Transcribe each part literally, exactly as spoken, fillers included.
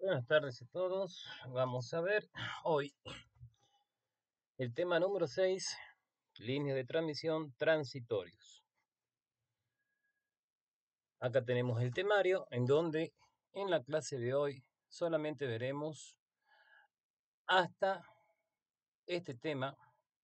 Buenas tardes a todos. Vamos a ver hoy el tema número seis, líneas de transmisión transitorios. Acá tenemos el temario en donde en la clase de hoy solamente veremos hasta este tema,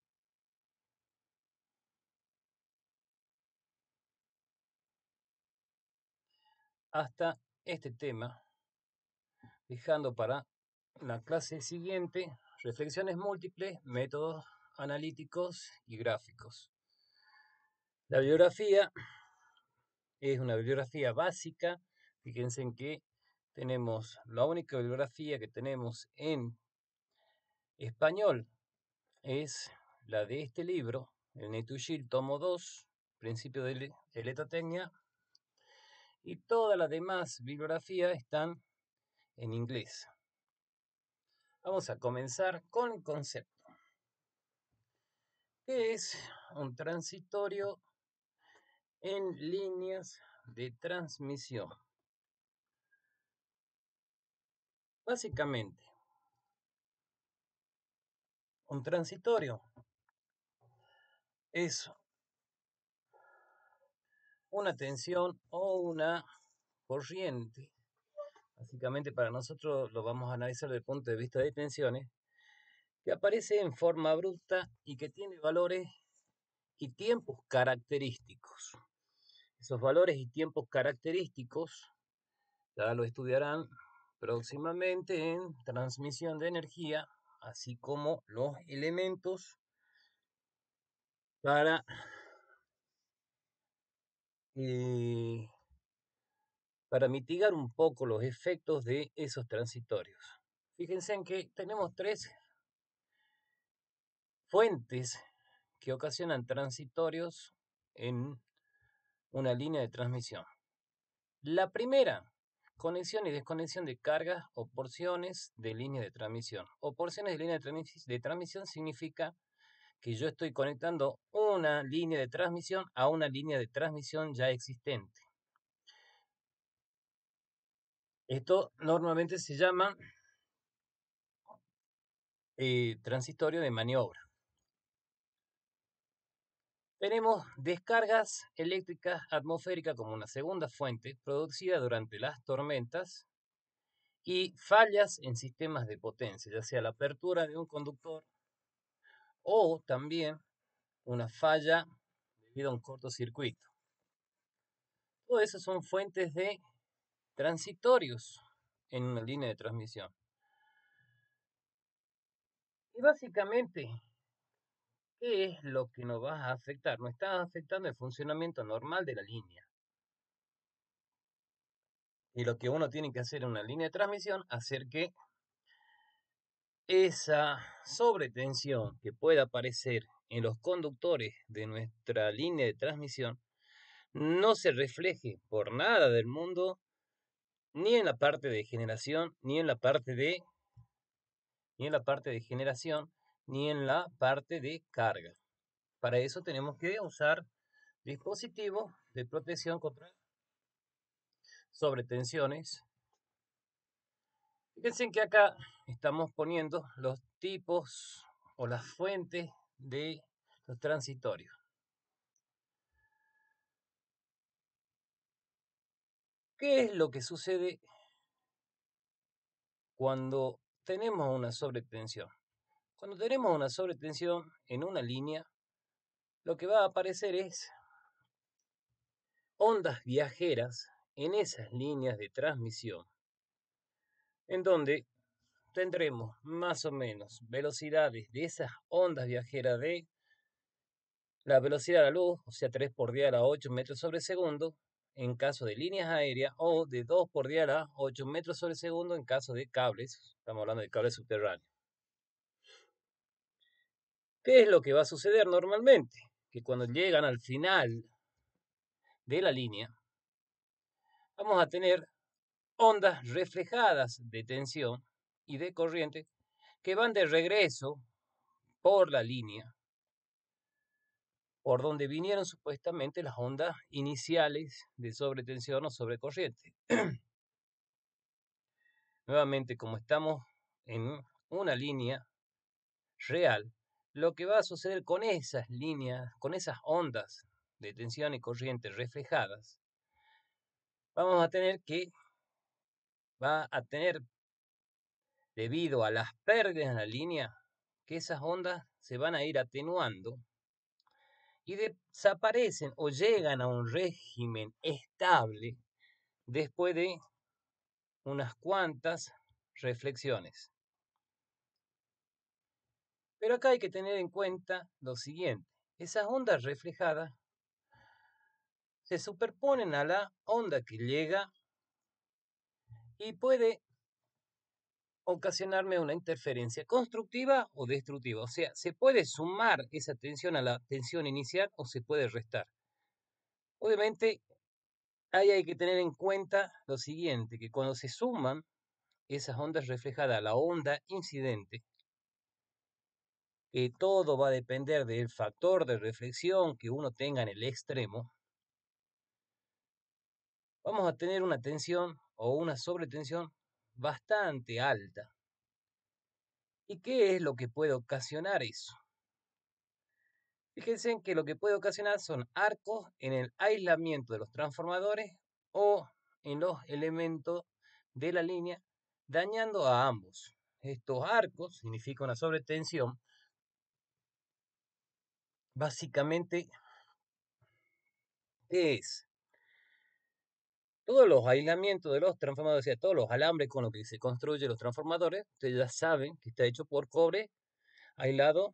hasta este tema, dejando para la clase siguiente reflexiones múltiples, métodos analíticos y gráficos. La bibliografía es una bibliografía básica. Fíjense en que tenemos la única bibliografía que tenemos en español es la de este libro, el Netugil tomo dos, Principio de Electrotecnia, y todas las demás bibliografías están en inglés. Vamos a comenzar con el concepto. ¿Qué es un transitorio en líneas de transmisión? Básicamente, un transitorio es una tensión o una corriente. Básicamente para nosotros lo vamos a analizar desde el punto de vista de tensiones, que aparece en forma abrupta y que tiene valores y tiempos característicos. Esos valores y tiempos característicos ya lo estudiarán próximamente en transmisión de energía, así como los elementos para eh, para mitigar un poco los efectos de esos transitorios. Fíjense en que tenemos tres fuentes que ocasionan transitorios en una línea de transmisión. La primera, conexión y desconexión de cargas o porciones de línea de transmisión. O porciones de línea de, transmis de transmisión significa que yo estoy conectando una línea de transmisión a una línea de transmisión ya existente. Esto normalmente se llama eh, transitorio de maniobra. Tenemos descargas eléctricas atmosféricas como una segunda fuente producida durante las tormentas y fallas en sistemas de potencia, ya sea la apertura de un conductor o también una falla debido a un cortocircuito. Todo eso son fuentes de transitorios en una línea de transmisión. Y básicamente, ¿qué es lo que nos va a afectar? Nos está afectando el funcionamiento normal de la línea. Y lo que uno tiene que hacer en una línea de transmisión, hacer que esa sobretensión que pueda aparecer en los conductores de nuestra línea de transmisión no se refleje por nada del mundo, ni en la parte de generación, ni en la parte de, ni en la parte de generación, ni en la parte de carga. Para eso tenemos que usar dispositivos de protección contra sobretensiones. Fíjense que acá estamos poniendo los tipos o las fuentes de los transitorios. ¿Qué es lo que sucede cuando tenemos una sobretensión? Cuando tenemos una sobretensión en una línea, lo que va a aparecer es ondas viajeras en esas líneas de transmisión, en donde tendremos más o menos velocidades de esas ondas viajeras de la velocidad de la luz, o sea, tres por diez a la ocho metros sobre segundo, en caso de líneas aéreas, o de dos por diez a la ocho metros sobre segundo en caso de cables. Estamos hablando de cables subterráneos. ¿Qué es lo que va a suceder normalmente? Que cuando llegan al final de la línea, vamos a tener ondas reflejadas de tensión y de corriente que van de regreso por la línea, por donde vinieron supuestamente las ondas iniciales de sobretensión o sobrecorriente. nuevamente, como estamos en una línea real, lo que va a suceder con esas líneas, con esas ondas de tensión y corriente reflejadas, vamos a tener que, va a tener, debido a las pérdidas en la línea, que esas ondas se van a ir atenuando y desaparecen o llegan a un régimen estable después de unas cuantas reflexiones. Pero acá hay que tener en cuenta lo siguiente: esas ondas reflejadas se superponen a la onda que llega y puede ocasionarme una interferencia constructiva o destructiva. O sea, se puede sumar esa tensión a la tensión inicial o se puede restar. Obviamente, ahí hay que tener en cuenta lo siguiente, que cuando se suman esas ondas reflejadas a la onda incidente, que todo va a depender del factor de reflexión que uno tenga en el extremo, vamos a tener una tensión o una sobretensión bastante alta. ¿Y qué es lo que puede ocasionar eso? Fíjense en que lo que puede ocasionar son arcos en el aislamiento de los transformadores o en los elementos de la línea, dañando a ambos. Estos arcos significan una sobretensión. Básicamente, ¿qué es? Todos los aislamientos de los transformadores, o sea, todos los alambres con los que se construyen los transformadores, ustedes ya saben que está hecho por cobre aislado,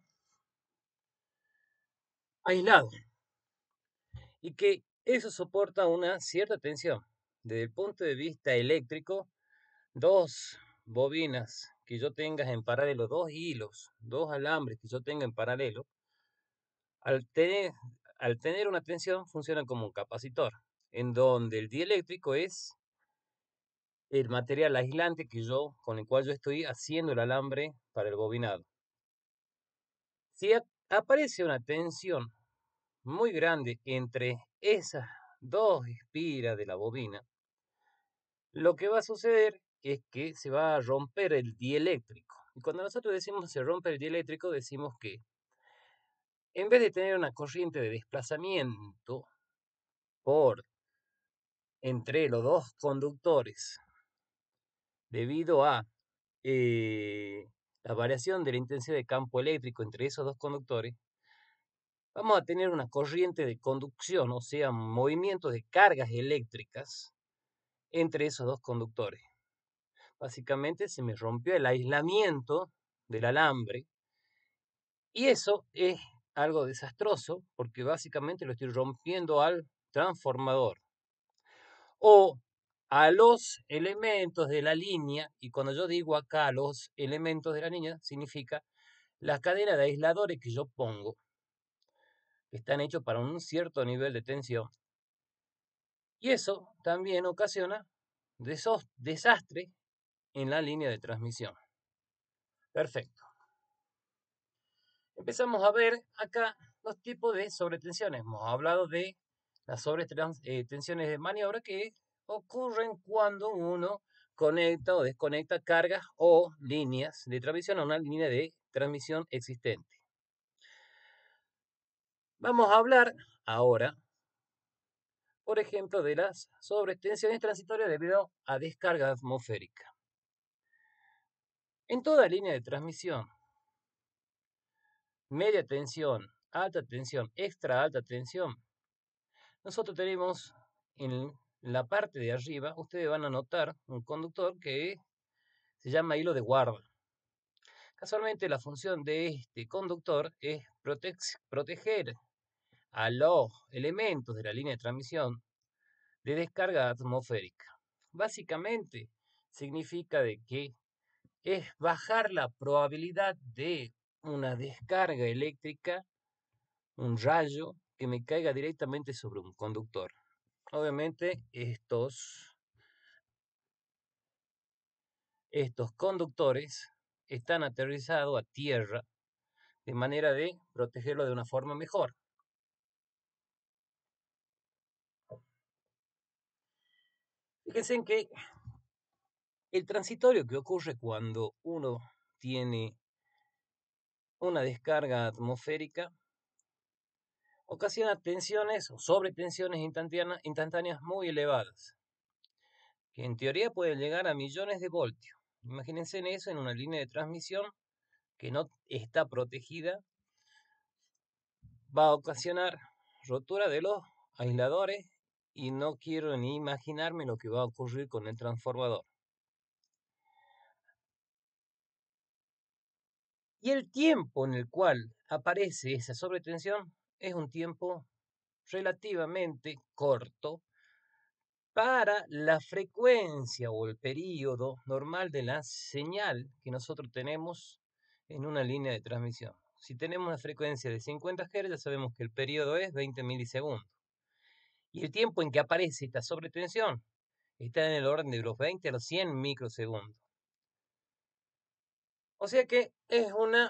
aislado, y que eso soporta una cierta tensión. Desde el punto de vista eléctrico, dos bobinas que yo tenga en paralelo, dos hilos, dos alambres que yo tenga en paralelo, al tener, al tener una tensión funcionan como un capacitor, en donde el dieléctrico es el material aislante que yo, con el cual yo estoy haciendo el alambre para el bobinado. Si aparece una tensión muy grande entre esas dos espiras de la bobina, lo que va a suceder es que se va a romper el dieléctrico. Y cuando nosotros decimos se rompe el dieléctrico, decimos que en vez de tener una corriente de desplazamiento por entre los dos conductores, debido a eh, la variación de la intensidad de campo eléctrico entre esos dos conductores, vamos a tener una corriente de conducción, o sea, movimientos de cargas eléctricas entre esos dos conductores. Básicamente se me rompió el aislamiento del alambre y eso es algo desastroso porque básicamente lo estoy rompiendo al transformador o a los elementos de la línea. Y cuando yo digo acá los elementos de la línea, significa la cadena de aisladores que yo pongo, que están hechos para un cierto nivel de tensión. Y eso también ocasiona desastres en la línea de transmisión. Perfecto. Empezamos a ver acá los tipos de sobretensiones. Hemos hablado de las sobretensiones de maniobra que ocurren cuando uno conecta o desconecta cargas o líneas de transmisión a una línea de transmisión existente. Vamos a hablar ahora, por ejemplo, de las sobretensiones transitorias debido a descarga atmosférica. En toda línea de transmisión, media tensión, alta tensión, extra alta tensión, nosotros tenemos en la parte de arriba, ustedes van a notar un conductor que se llama hilo de guarda. Casualmente la función de este conductor es prote proteger a los elementos de la línea de transmisión de descarga atmosférica. Básicamente significa de que es bajar la probabilidad de una descarga eléctrica, un rayo que me caiga directamente sobre un conductor. Obviamente estos, estos conductores están aterrizados a tierra de manera de protegerlo de una forma mejor. Fíjense en que El transitorio que ocurre cuando uno tiene una descarga atmosférica ocasiona tensiones o sobretensiones instantáneas, instantáneas muy elevadas, que en teoría pueden llegar a millones de voltios. Imagínense en eso en una línea de transmisión que no está protegida, va a ocasionar rotura de los aisladores y no quiero ni imaginarme lo que va a ocurrir con el transformador. Y el tiempo en el cual aparece esa sobretensión es un tiempo relativamente corto para la frecuencia o el periodo normal de la señal que nosotros tenemos en una línea de transmisión. Si tenemos una frecuencia de cincuenta hercios, ya sabemos que el periodo es veinte milisegundos. Y el tiempo en que aparece esta sobretensión está en el orden de los veinte a los cien microsegundos. O sea que es una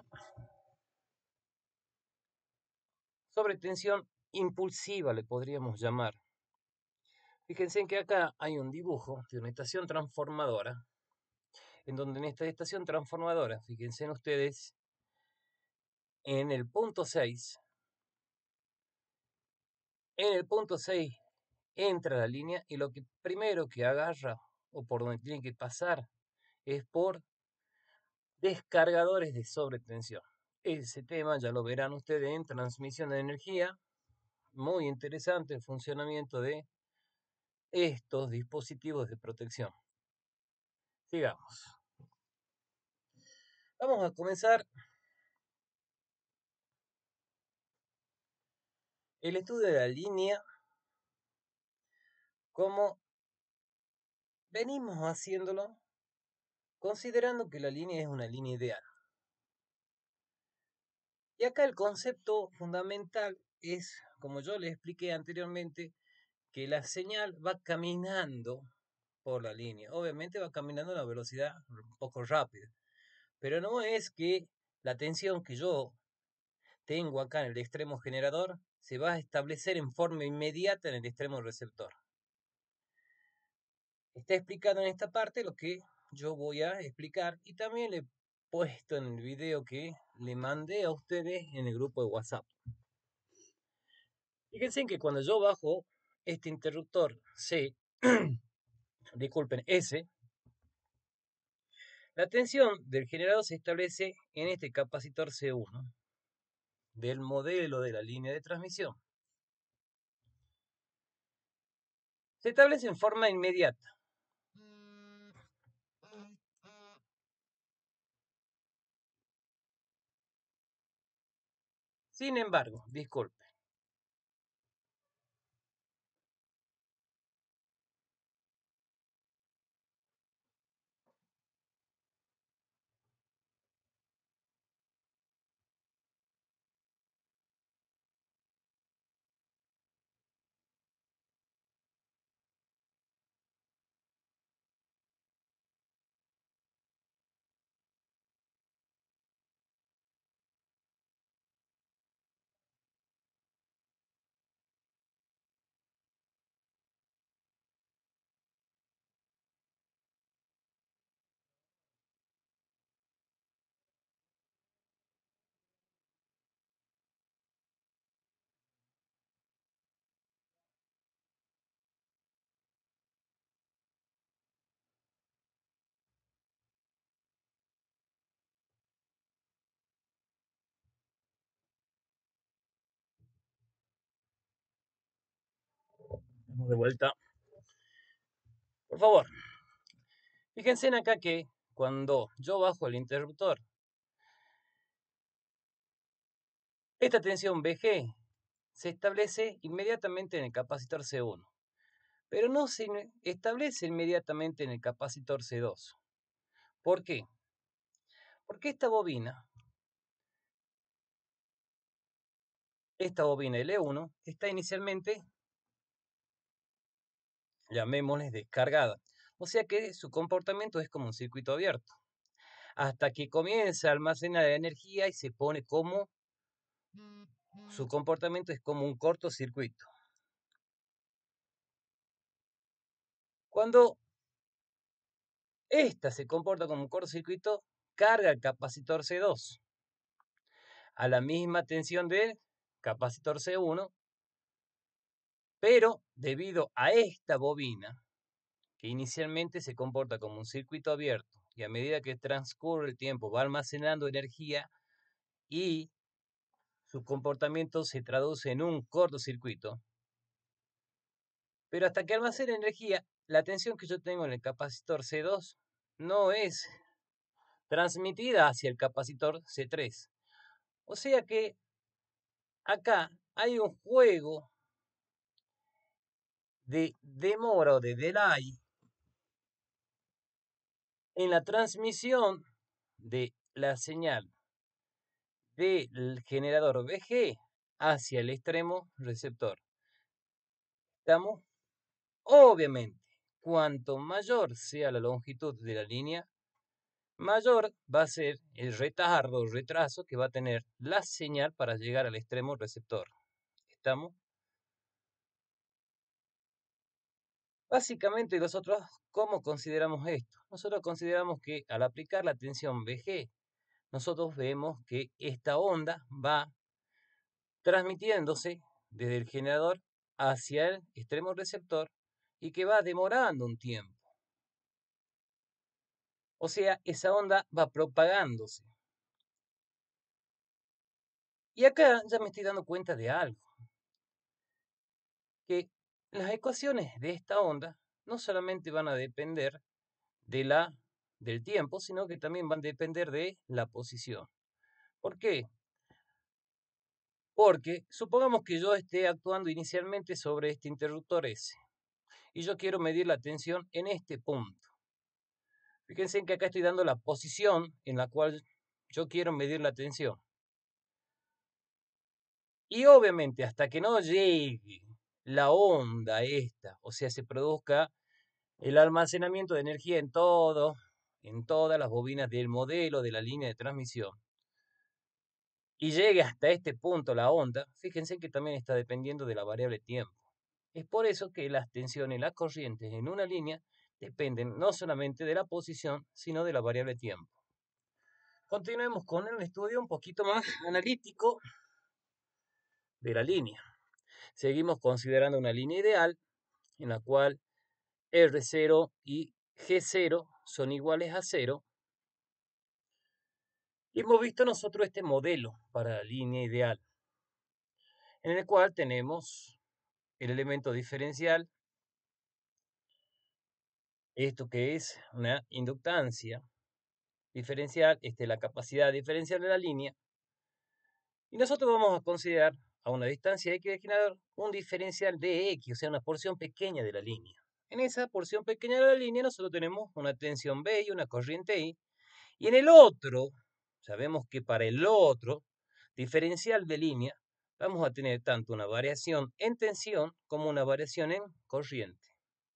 sobretensión impulsiva, le podríamos llamar. Fíjense en que acá hay un dibujo de una estación transformadora, en donde en esta estación transformadora, fíjense en ustedes, en el punto seis, en el punto seis entra la línea y lo que primero que agarra o por donde tiene que pasar es por descargadores de sobretensión. Ese tema ya lo verán ustedes en transmisión de energía. Muy interesante el funcionamiento de estos dispositivos de protección. Sigamos. Vamos a comenzar el estudio de la línea como venimos haciéndolo, considerando que la línea es una línea ideal. Y acá el concepto fundamental es, como yo les expliqué anteriormente, que la señal va caminando por la línea. Obviamente va caminando a una velocidad un poco rápida, pero no es que la tensión que yo tengo acá en el extremo generador se va a establecer en forma inmediata en el extremo receptor. Está explicado en esta parte lo que yo voy a explicar y también le he puesto en el video que le mandé a ustedes en el grupo de WhatsApp. Fíjense que cuando yo bajo este interruptor C, disculpen, S, la tensión del generador se establece en este capacitor C uno del modelo de la línea de transmisión. Se establece en forma inmediata. Sin embargo, disculpe. Vamos de vuelta. Por favor, fíjense en acá que cuando yo bajo el interruptor, esta tensión V G se establece inmediatamente en el capacitor C uno, pero no se establece inmediatamente en el capacitor C dos. ¿Por qué? Porque esta bobina, esta bobina L uno, está inicialmente, llamémosle, descargada. O sea que su comportamiento es como un circuito abierto, hasta que comienza a almacenar energía y se pone como, su comportamiento es como un cortocircuito. Cuando esta se comporta como un cortocircuito, carga el capacitor C dos a la misma tensión del capacitor C uno, pero debido a esta bobina, que inicialmente se comporta como un circuito abierto y a medida que transcurre el tiempo va almacenando energía y su comportamiento se traduce en un cortocircuito, pero hasta que almacene energía, la tensión que yo tengo en el capacitor C dos no es transmitida hacia el capacitor C tres. O sea que acá hay un juego de demora o de delay en la transmisión de la señal del generador V G hacia el extremo receptor. ¿Estamos? Obviamente, cuanto mayor sea la longitud de la línea, mayor va a ser el retardo o retraso que va a tener la señal para llegar al extremo receptor. ¿Estamos? Básicamente nosotros, ¿cómo consideramos esto? Nosotros consideramos que al aplicar la tensión V G, nosotros vemos que esta onda va transmitiéndose desde el generador hacia el extremo receptor y que va demorando un tiempo. O sea, esa onda va propagándose. Y acá ya me estoy dando cuenta de algo, que las ecuaciones de esta onda no solamente van a depender de la, del tiempo, sino que también van a depender de la posición. ¿Por qué? Porque supongamos que yo esté actuando inicialmente sobre este interruptor S y yo quiero medir la tensión en este punto. Fíjense que acá estoy dando la posición en la cual yo quiero medir la tensión. Y obviamente hasta que no llegue la onda esta, o sea, se produzca el almacenamiento de energía en todo, en todas las bobinas del modelo de la línea de transmisión, y llegue hasta este punto la onda, fíjense que también está dependiendo de la variable tiempo. Es por eso que las tensiones, las corrientes en una línea dependen no solamente de la posición, sino de la variable tiempo. Continuemos con el estudio un poquito más analítico de la línea. Seguimos considerando una línea ideal en la cual R cero y G cero son iguales a cero. Y hemos visto nosotros este modelo para la línea ideal, en el cual tenemos el elemento diferencial, esto que es una inductancia diferencial, este, la capacidad diferencial de la línea, y nosotros vamos a considerar a una distancia X del generador un diferencial de X, o sea, una porción pequeña de la línea. En esa porción pequeña de la línea nosotros tenemos una tensión B y una corriente I, y en el otro, sabemos que para el otro diferencial de línea vamos a tener tanto una variación en tensión como una variación en corriente.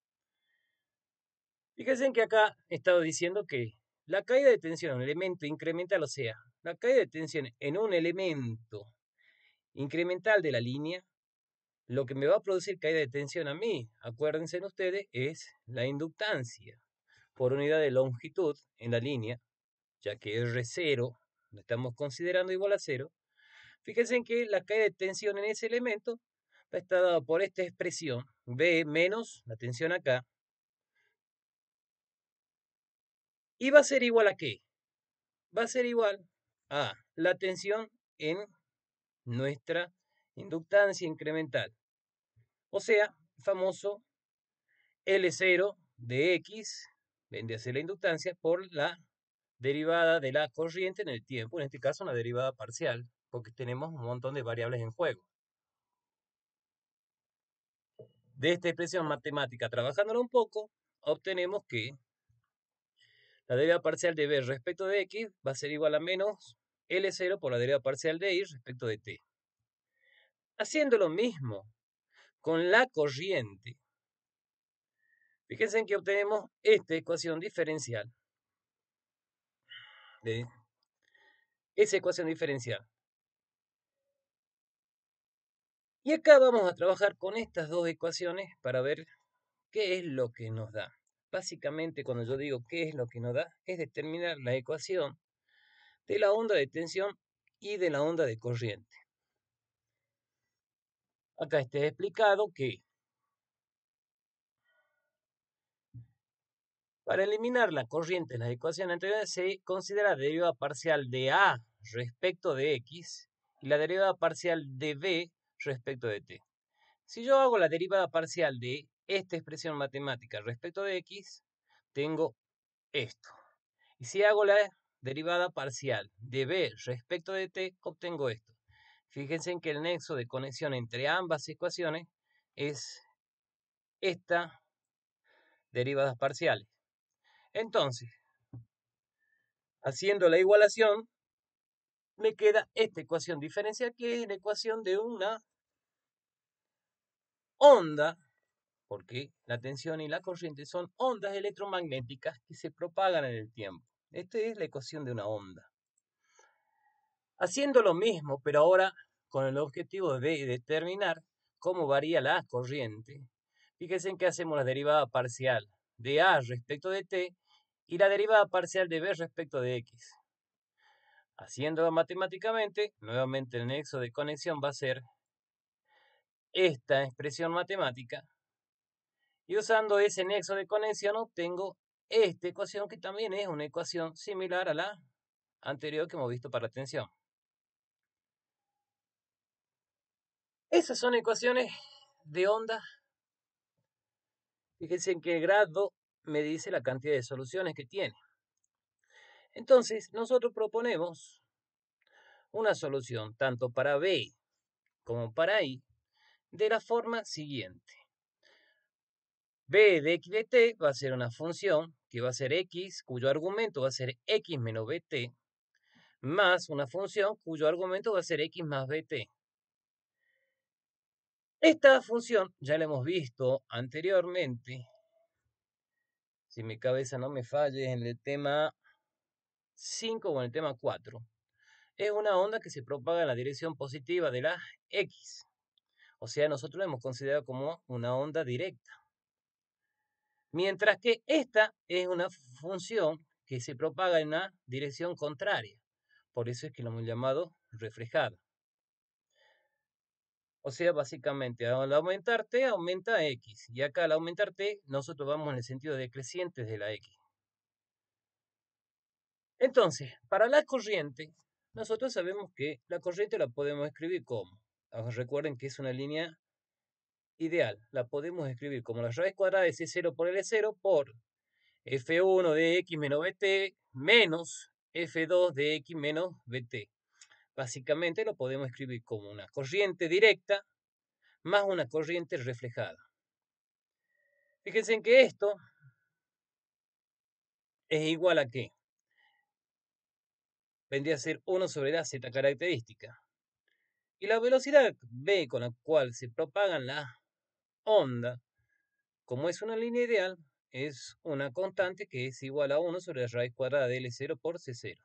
Fíjense que acá he estado diciendo que la caída de tensión en un elemento incremental, o sea, la caída de tensión en un elemento incremental de la línea, lo que me va a producir caída de tensión a mí, acuérdense ustedes, es la inductancia por unidad de longitud en la línea, ya que R cero lo estamos considerando igual a cero. Fíjense que la caída de tensión en ese elemento va a estar dado por esta expresión, B menos la tensión acá, y va a ser igual a ¿qué? Va a ser igual a la tensión en nuestra inductancia incremental. O sea, el famoso L cero de X, vende a ser la inductancia, por la derivada de la corriente en el tiempo, en este caso una derivada parcial, porque tenemos un montón de variables en juego. De esta expresión matemática, trabajándola un poco, obtenemos que la derivada parcial de B respecto de X va a ser igual a menos L cero por la derivada parcial de Y respecto de T. Haciendo lo mismo con la corriente, fíjense en que obtenemos esta ecuación diferencial. De esa ecuación diferencial. Y acá vamos a trabajar con estas dos ecuaciones para ver qué es lo que nos da. básicamente cuando yo digo qué es lo que nos da, es determinar la ecuación de la onda de tensión y de la onda de corriente. Acá está explicado que para eliminar la corriente en la ecuación anterior se considera la derivada parcial de A respecto de X y la derivada parcial de B respecto de T. Si yo hago la derivada parcial de esta expresión matemática respecto de X, tengo esto. Y si hago la derivada parcial de B respecto de T, obtengo esto. Fíjense en que el nexo de conexión entre ambas ecuaciones es esta derivadas parciales. Entonces, haciendo la igualación, me queda esta ecuación diferencial, que es la ecuación de una onda, porque la tensión y la corriente son ondas electromagnéticas que se propagan en el tiempo. Esta es la ecuación de una onda. Haciendo lo mismo, pero ahora con el objetivo de determinar cómo varía la corriente, fíjense en que hacemos la derivada parcial de A respecto de T y la derivada parcial de B respecto de X. Haciéndolo matemáticamente, nuevamente el nexo de conexión va a ser esta expresión matemática. Y usando ese nexo de conexión obtengo esta ecuación, que también es una ecuación similar a la anterior que hemos visto para la tensión. Esas son ecuaciones de onda. Fíjense en qué grado me dice la cantidad de soluciones que tiene. Entonces, nosotros proponemos una solución tanto para B como para I de la forma siguiente. B de x de t va a ser una función que va a ser x, cuyo argumento va a ser x menos bt, más una función cuyo argumento va a ser x más bt. Esta función ya la hemos visto anteriormente, si mi cabeza no me falle, en el tema cinco o en el tema cuatro. Es una onda que se propaga en la dirección positiva de la x. O sea, nosotros la hemos considerado como una onda directa. Mientras que esta es una función que se propaga en la dirección contraria. Por eso es que lo hemos llamado reflejada. O sea, básicamente, al aumentar t, aumenta x. Y acá al aumentar t, nosotros vamos en el sentido decreciente de la x. Entonces, para la corriente, nosotros sabemos que la corriente la podemos escribir como. Recuerden que es una línea ideal. La podemos escribir como la raíz cuadrada de c cero por L cero por f uno de x menos bt menos f dos de x menos bt. Básicamente lo podemos escribir como una corriente directa más una corriente reflejada. Fíjense en que esto es igual a ¿qué? Vendría a ser uno sobre la z característica. Y la velocidad v con la cual se propagan las ondas, como es una línea ideal, es una constante que es igual a uno sobre la raíz cuadrada de L cero por C cero.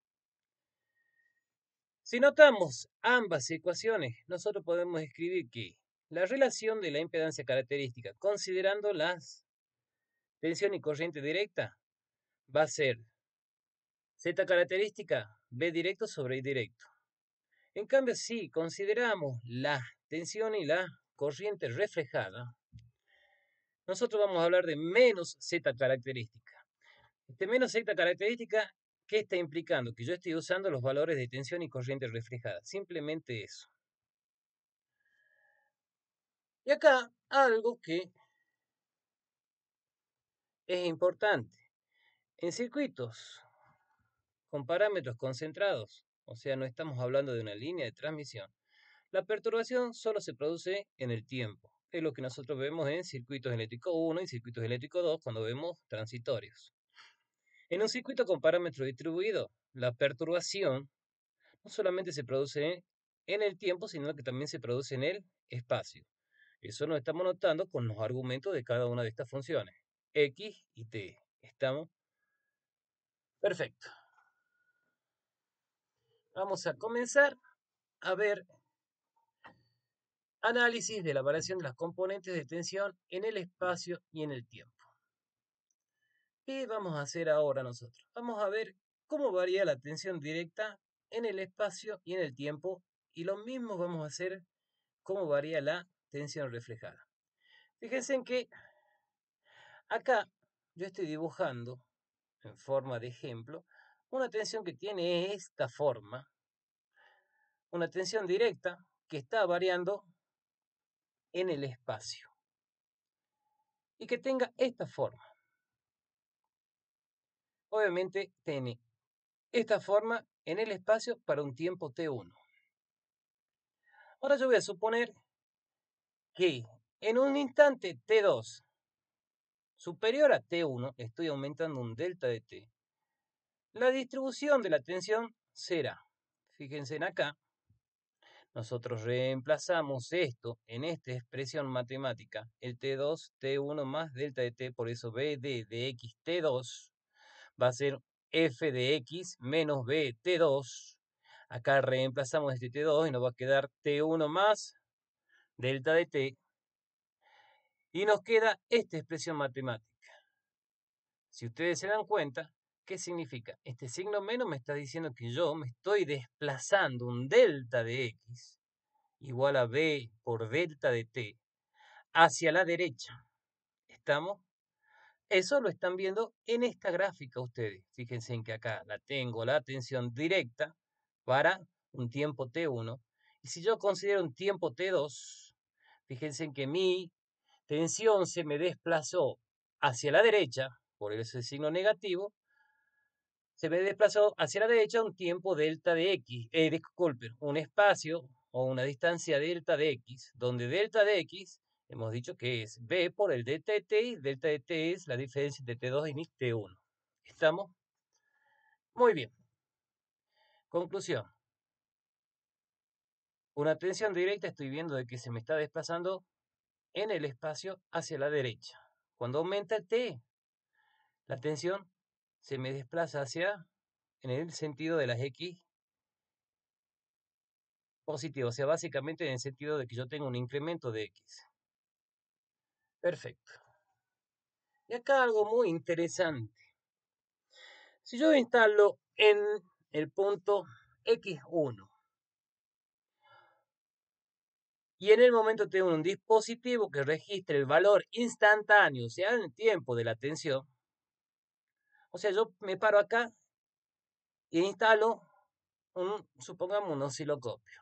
Si notamos ambas ecuaciones, nosotros podemos escribir que la relación de la impedancia característica, considerando las tensión y corriente directa, va a ser Z característica B directo sobre I directo. En cambio, si consideramos la tensión y la corriente reflejada, nosotros vamos a hablar de menos Z característica. Este menos Z característica, ¿qué está implicando? Que yo estoy usando los valores de tensión y corriente reflejada. Simplemente eso. Y acá algo que es importante. En circuitos con parámetros concentrados, o sea, no estamos hablando de una línea de transmisión, la perturbación solo se produce en el tiempo. Es lo que nosotros vemos en circuitos eléctricos uno y circuitos eléctricos dos cuando vemos transitorios. En un circuito con parámetro distribuido, la perturbación no solamente se produce en el tiempo, sino que también se produce en el espacio. Eso lo estamos notando con los argumentos de cada una de estas funciones, x y t. ¿Estamos? Perfecto. Vamos a comenzar a ver análisis de la variación de las componentes de tensión en el espacio y en el tiempo. ¿Qué vamos a hacer ahora nosotros? Vamos a ver cómo varía la tensión directa en el espacio y en el tiempo, y lo mismo vamos a hacer cómo varía la tensión reflejada. Fíjense en que acá yo estoy dibujando en forma de ejemplo una tensión que tiene esta forma, una tensión directa que está variando en el espacio y que tenga esta forma. Obviamente tiene esta forma en el espacio para un tiempo T uno. Ahora yo voy a suponer que en un instante T dos superior a T uno, estoy aumentando un delta de T, la distribución de la tensión será, fíjense en acá, nosotros reemplazamos esto en esta expresión matemática, el T dos, T uno más delta de T, por eso B D de X T dos va a ser F de X menos B T dos. Acá reemplazamos este T dos y nos va a quedar T uno más delta de T. Y nos queda esta expresión matemática. Si ustedes se dan cuenta, ¿qué significa? Este signo menos me está diciendo que yo me estoy desplazando un delta de X igual a B por delta de T hacia la derecha. ¿Estamos? Eso lo están viendo en esta gráfica ustedes. Fíjense en que acá la tengo la tensión directa para un tiempo T uno. Y si yo considero un tiempo T dos, fíjense en que mi tensión se me desplazó hacia la derecha, por ese signo negativo, se me desplazó hacia la derecha un tiempo delta de X, eh, disculpen, un espacio o una distancia delta de X, donde delta de X hemos dicho que es B por el delta de T, y delta de T es la diferencia entre T dos y T uno. ¿Estamos? Muy bien. Conclusión. Una tensión directa estoy viendo de que se me está desplazando en el espacio hacia la derecha. Cuando aumenta el T, la tensión se me desplaza hacia, en el sentido de las X positivo, o sea, básicamente en el sentido de que yo tengo un incremento de X. Perfecto. Y acá algo muy interesante. Si yo instalo en el punto X uno y en el momento tengo un dispositivo que registre el valor instantáneo, o sea, en el tiempo de la tensión, o sea, yo me paro acá e instalo un, supongamos, un osciloscopio.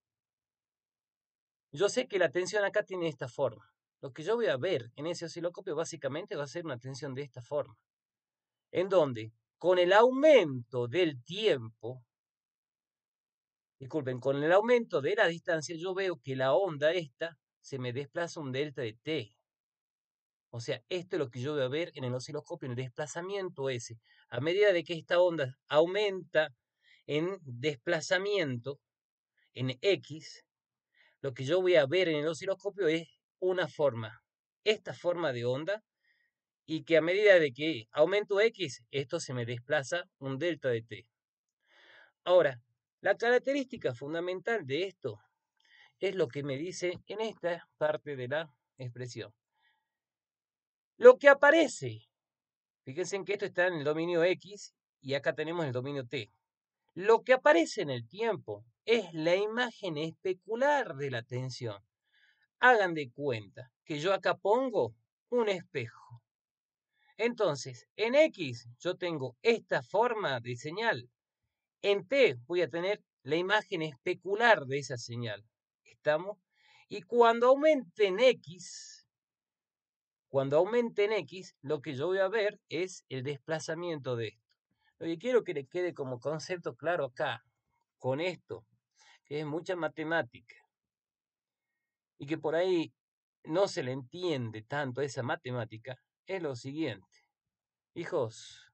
Yo sé que la tensión acá tiene esta forma. Lo que yo voy a ver en ese osciloscopio básicamente va a ser una tensión de esta forma, en donde con el aumento del tiempo, disculpen, con el aumento de la distancia, yo veo que la onda esta se me desplaza un delta de T. O sea, esto es lo que yo voy a ver en el osciloscopio, en el desplazamiento ese. A medida de que esta onda aumenta en desplazamiento, en X, lo que yo voy a ver en el osciloscopio es una forma, esta forma de onda, y que a medida de que aumento X, esto se me desplaza un delta de T. Ahora, la característica fundamental de esto es lo que me dice en esta parte de la expresión. Lo que aparece, fíjense en que esto está en el dominio X y acá tenemos el dominio T. Lo que aparece en el tiempo es la imagen especular de la tensión. Hagan de cuenta que yo acá pongo un espejo. Entonces, en X yo tengo esta forma de señal. En T voy a tener la imagen especular de esa señal. ¿Estamos? Y cuando aumente en X, cuando aumente en X, lo que yo voy a ver es el desplazamiento de esto. Lo que quiero que le quede como concepto claro acá, con esto, que es mucha matemática, y que por ahí no se le entiende tanto esa matemática, es lo siguiente. Hijos,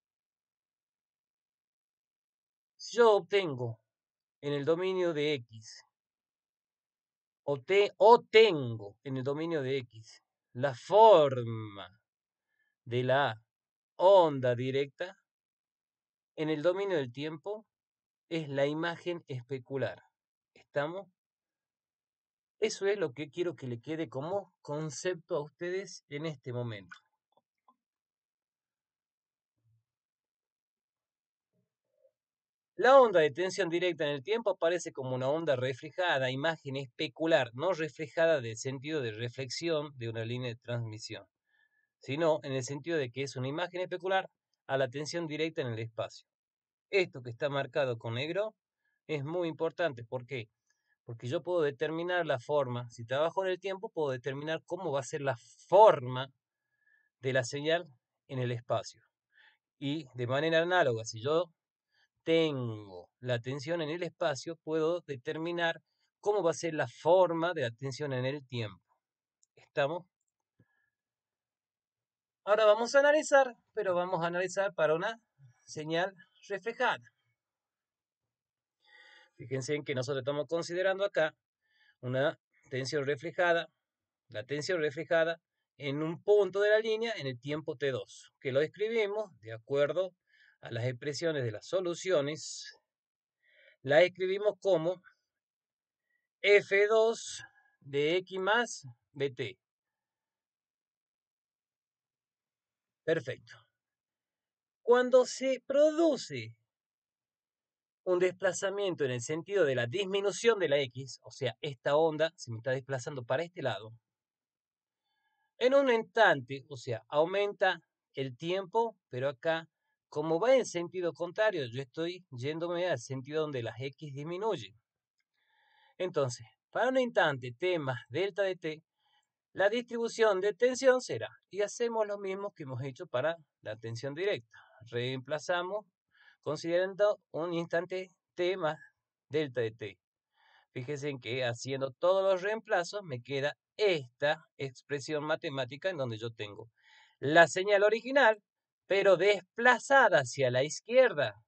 si yo obtengo en el dominio de X, o, te, o tengo en el dominio de X la forma de la onda directa, en el dominio del tiempo es la imagen especular. ¿Estamos? Eso es lo que quiero que le quede como concepto a ustedes en este momento. La onda de tensión directa en el tiempo aparece como una onda reflejada, imagen especular, no reflejada del sentido de reflexión de una línea de transmisión, sino en el sentido de que es una imagen especular a la tensión directa en el espacio. Esto que está marcado con negro es muy importante. ¿Por qué? Porque yo puedo determinar la forma. Si trabajo en el tiempo, puedo determinar cómo va a ser la forma de la señal en el espacio. Y de manera análoga, si yo tengo la tensión en el espacio, puedo determinar cómo va a ser la forma de la tensión en el tiempo. ¿Estamos? Ahora vamos a analizar, pero vamos a analizar para una señal reflejada. Fíjense en que nosotros estamos considerando acá una tensión reflejada, la tensión reflejada en un punto de la línea en el tiempo T dos, que lo escribimos de acuerdo a las expresiones de las soluciones, la escribimos como F dos de X más bt. Perfecto. Cuando se produce un desplazamiento en el sentido de la disminución de la X, o sea, esta onda se me está desplazando para este lado, en un instante, o sea, aumenta el tiempo, pero acá, como va en sentido contrario, yo estoy yéndome al sentido donde las X disminuyen. Entonces, para un instante t más delta de t, la distribución de tensión será, y hacemos lo mismo que hemos hecho para la tensión directa. Reemplazamos considerando un instante t más delta de t. Fíjense en que haciendo todos los reemplazos me queda esta expresión matemática en donde yo tengo la señal original, pero desplazada hacia la izquierda,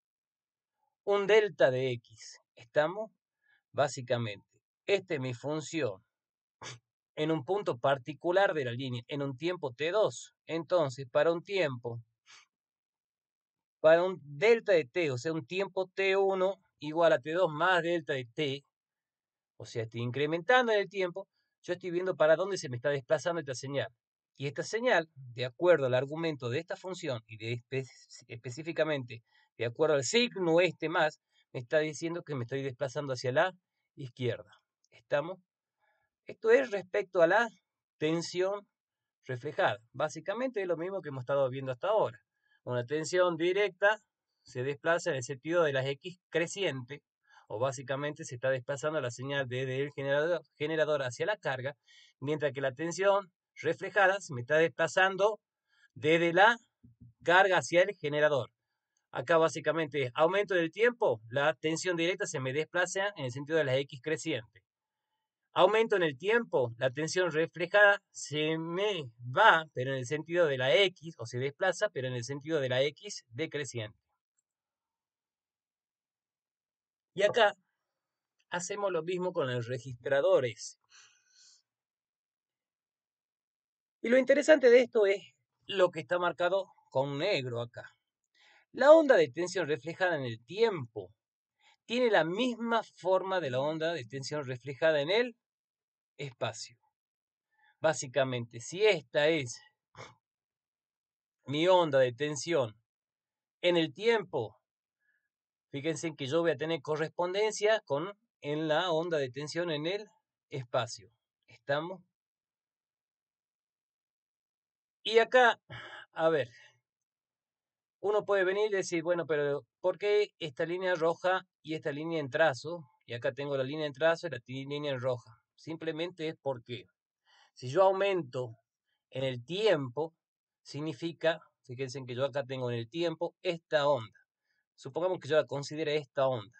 un delta de x. ¿Estamos? Básicamente, esta es mi función en un punto particular de la línea, en un tiempo t dos. Entonces, para un tiempo, para un delta de t, o sea, un tiempo t uno igual a t dos más delta de t, o sea, estoy incrementando en el tiempo, yo estoy viendo para dónde se me está desplazando esta señal. Y esta señal, de acuerdo al argumento de esta función y de espe específicamente de acuerdo al signo este más, me está diciendo que me estoy desplazando hacia la izquierda. ¿Estamos? Esto es respecto a la tensión reflejada. Básicamente es lo mismo que hemos estado viendo hasta ahora. Una tensión directa se desplaza en el sentido de las X creciente, o básicamente se está desplazando la señal desde el generador, generador hacia la carga, mientras que la tensión reflejada se me está desplazando desde la carga hacia el generador. Acá básicamente es aumento del tiempo, la tensión directa se me desplaza en el sentido de las X creciente. Aumento en el tiempo, la tensión reflejada se me va, pero en el sentido de la X, o se desplaza, pero en el sentido de la X decreciente. Y acá hacemos lo mismo con los registradores. Y lo interesante de esto es lo que está marcado con negro acá. La onda de tensión reflejada en el tiempo tiene la misma forma de la onda de tensión reflejada en el espacio. Básicamente, si esta es mi onda de tensión en el tiempo, fíjense que yo voy a tener correspondencia con en la onda de tensión en el espacio. ¿Estamos? Y acá, a ver, uno puede venir y decir, bueno, pero ¿por qué esta línea roja y esta línea en trazo? Y acá tengo la línea en trazo y la línea en roja. Simplemente es porque si yo aumento en el tiempo, significa, fíjense que yo acá tengo en el tiempo esta onda. Supongamos que yo la considere esta onda.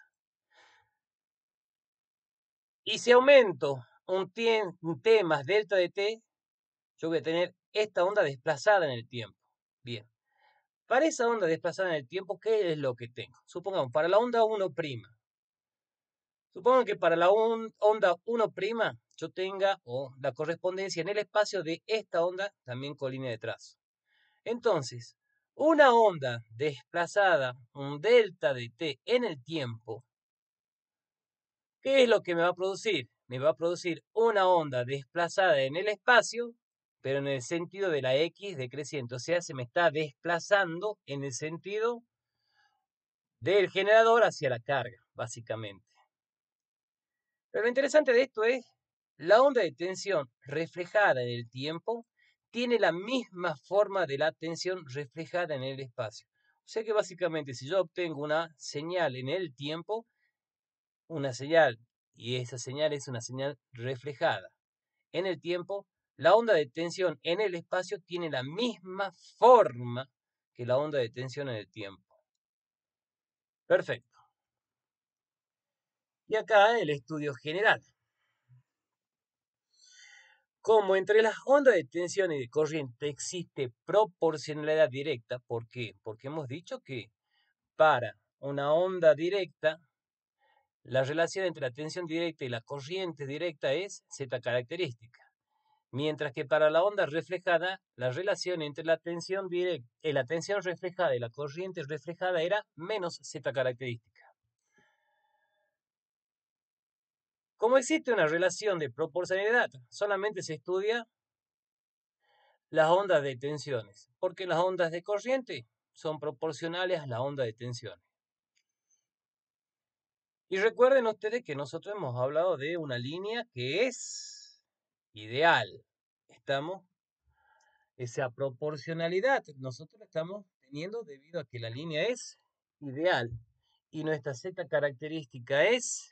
Y si aumento un t, un t más delta de t, yo voy a tener esta onda desplazada en el tiempo. Bien. Para esa onda desplazada en el tiempo, ¿qué es lo que tengo? Supongamos, para la onda uno', supongo que para la un, onda uno', yo tenga o la correspondencia en el espacio de esta onda también con línea de trazo. Entonces, una onda desplazada, un delta de t en el tiempo, ¿qué es lo que me va a producir? Me va a producir una onda desplazada en el espacio, pero en el sentido de la X decreciente. O sea, se me está desplazando en el sentido del generador hacia la carga, básicamente. Pero lo interesante de esto es, la onda de tensión reflejada en el tiempo tiene la misma forma de la tensión reflejada en el espacio. O sea que básicamente si yo obtengo una señal en el tiempo, una señal, y esa señal es una señal reflejada en el tiempo, la onda de tensión en el espacio tiene la misma forma que la onda de tensión en el tiempo. Perfecto. Y acá el estudio general. Como entre las ondas de tensión y de corriente existe proporcionalidad directa, ¿por qué? Porque hemos dicho que para una onda directa, la relación entre la tensión directa y la corriente directa es Z característica. Mientras que para la onda reflejada, la relación entre la tensión directa, eh, la tensión reflejada y la corriente reflejada era menos Z característica. Como existe una relación de proporcionalidad, solamente se estudia las ondas de tensiones, porque las ondas de corriente son proporcionales a la onda de tensiones. Y recuerden ustedes que nosotros hemos hablado de una línea que es ideal. Estamos, esa proporcionalidad nosotros la estamos teniendo debido a que la línea es ideal y nuestra Z característica es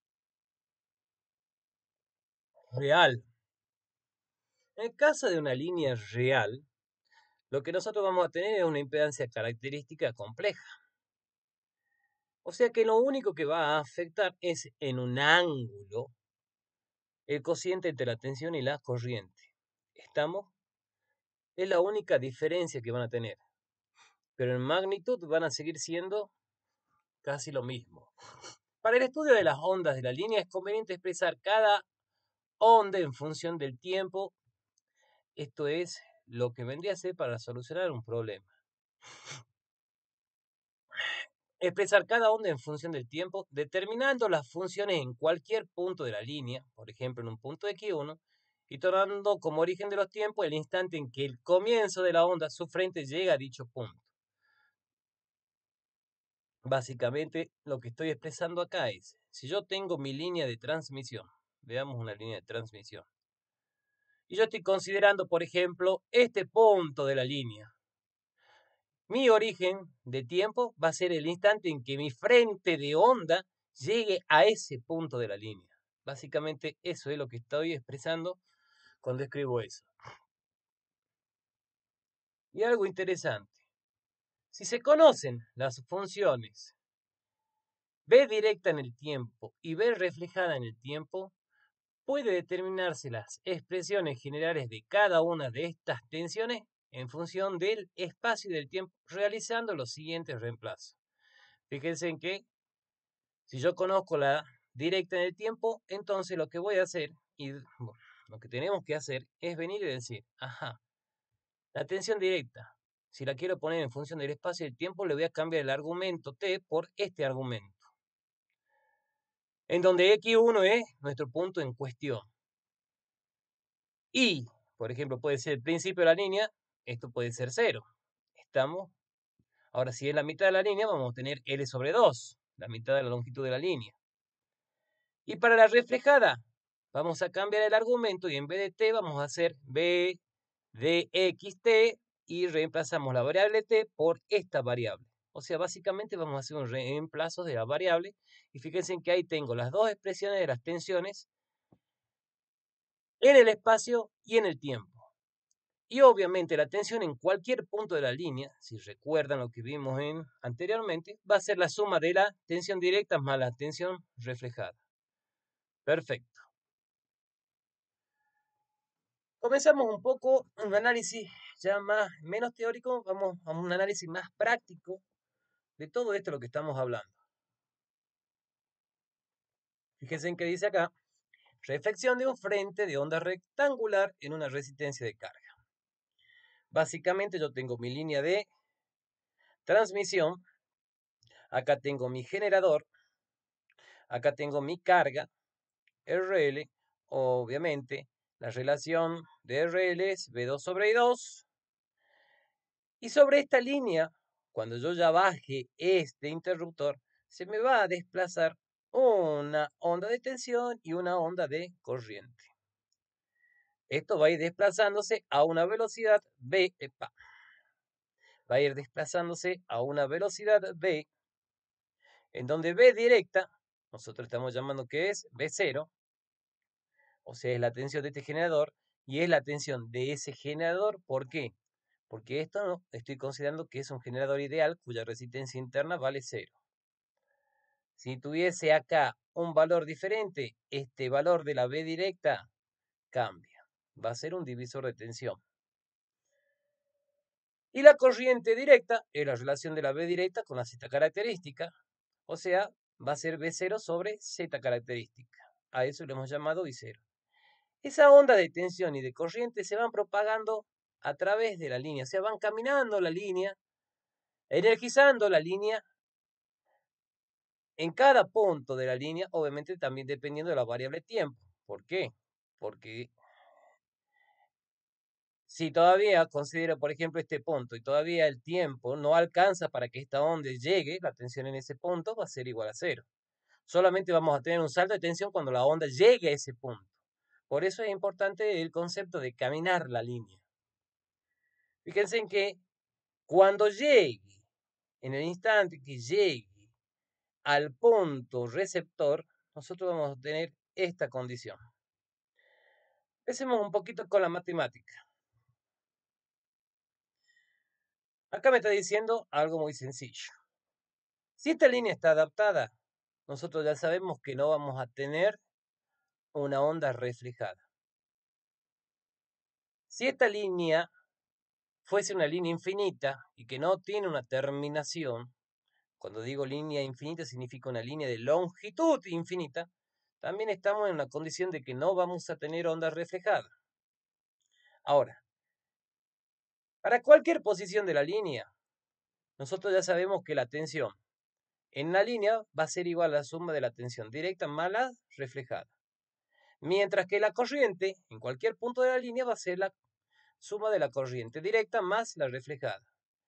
real. En el caso de una línea real, lo que nosotros vamos a tener es una impedancia característica compleja. O sea que lo único que va a afectar es en un ángulo el cociente entre la tensión y la corriente. ¿Estamos? Es la única diferencia que van a tener. Pero en magnitud van a seguir siendo casi lo mismo. Para el estudio de las ondas de la línea es conveniente expresar cada onda en función del tiempo. Esto es lo que vendría a ser para solucionar un problema. Expresar cada onda en función del tiempo, determinando las funciones en cualquier punto de la línea, por ejemplo en un punto equis uno, y tomando como origen de los tiempos el instante en que el comienzo de la onda, su frente, llega a dicho punto. Básicamente lo que estoy expresando acá es, si yo tengo mi línea de transmisión, veamos una línea de transmisión, y yo estoy considerando, por ejemplo, este punto de la línea, mi origen de tiempo va a ser el instante en que mi frente de onda llegue a ese punto de la línea. Básicamente eso es lo que estoy expresando cuando escribo eso. Y algo interesante, si se conocen las funciones B directa en el tiempo y B reflejada en el tiempo, puede determinarse las expresiones generales de cada una de estas tensiones en función del espacio y del tiempo, realizando los siguientes reemplazos. Fíjense en que si yo conozco la directa en el tiempo, entonces lo que voy a hacer, y bueno, lo que tenemos que hacer es venir y decir, ajá, la tensión directa, si la quiero poner en función del espacio y del tiempo, le voy a cambiar el argumento T por este argumento, en donde equis uno es nuestro punto en cuestión. Y, por ejemplo, puede ser el principio de la línea, esto puede ser cero. ¿Estamos? Ahora, si es la mitad de la línea, vamos a tener L sobre dos, la mitad de la longitud de la línea. Y para la reflejada, vamos a cambiar el argumento y en vez de t vamos a hacer b de xt y reemplazamos la variable t por esta variable. O sea, básicamente vamos a hacer un reemplazo de la variable y fíjense en que ahí tengo las dos expresiones de las tensiones en el espacio y en el tiempo. Y obviamente la tensión en cualquier punto de la línea, si recuerdan lo que vimos en, anteriormente, va a ser la suma de la tensión directa más la tensión reflejada. Perfecto. Comenzamos un poco un análisis ya más, menos teórico, vamos a un análisis más práctico de todo esto de lo que estamos hablando. Fíjense en que dice acá, reflexión de un frente de onda rectangular en una resistencia de carga. Básicamente yo tengo mi línea de transmisión, acá tengo mi generador, acá tengo mi carga, R L, obviamente la relación de R L es V dos sobre I dos, y sobre esta línea, cuando yo ya baje este interruptor, se me va a desplazar una onda de tensión y una onda de corriente. Esto va a ir desplazándose a una velocidad v, epa, va a ir desplazándose a una velocidad v, en donde v directa, nosotros estamos llamando que es v cero, o sea, es la tensión de este generador, y es la tensión de ese generador. ¿Por qué? Porque esto no, estoy considerando que es un generador ideal cuya resistencia interna vale cero. Si tuviese acá un valor diferente, este valor de la V directa cambia. Va a ser un divisor de tensión. Y la corriente directa es la relación de la V directa con la Z característica. O sea, va a ser V cero sobre Z característica. A eso le hemos llamado I cero. Esa onda de tensión y de corriente se van propagando a través de la línea. O sea, van caminando la línea, energizando la línea en cada punto de la línea, obviamente también dependiendo de la variable tiempo. ¿Por qué? Porque si todavía considero, por ejemplo, este punto y todavía el tiempo no alcanza para que esta onda llegue, la tensión en ese punto va a ser igual a cero. Solamente vamos a tener un salto de tensión cuando la onda llegue a ese punto. Por eso es importante el concepto de caminar la línea. Fíjense en que cuando llegue, en el instante que llegue al punto receptor, nosotros vamos a tener esta condición. Empecemos un poquito con la matemática. Acá me está diciendo algo muy sencillo. Si esta línea está adaptada, nosotros ya sabemos que no vamos a tener una onda reflejada. Si esta línea fuese una línea infinita y que no tiene una terminación, cuando digo línea infinita significa una línea de longitud infinita, también estamos en una condición de que no vamos a tener onda reflejada. Ahora, para cualquier posición de la línea, nosotros ya sabemos que la tensión en la línea va a ser igual a la suma de la tensión directa más la reflejada. Mientras que la corriente, en cualquier punto de la línea, va a ser la suma de la corriente directa más la reflejada.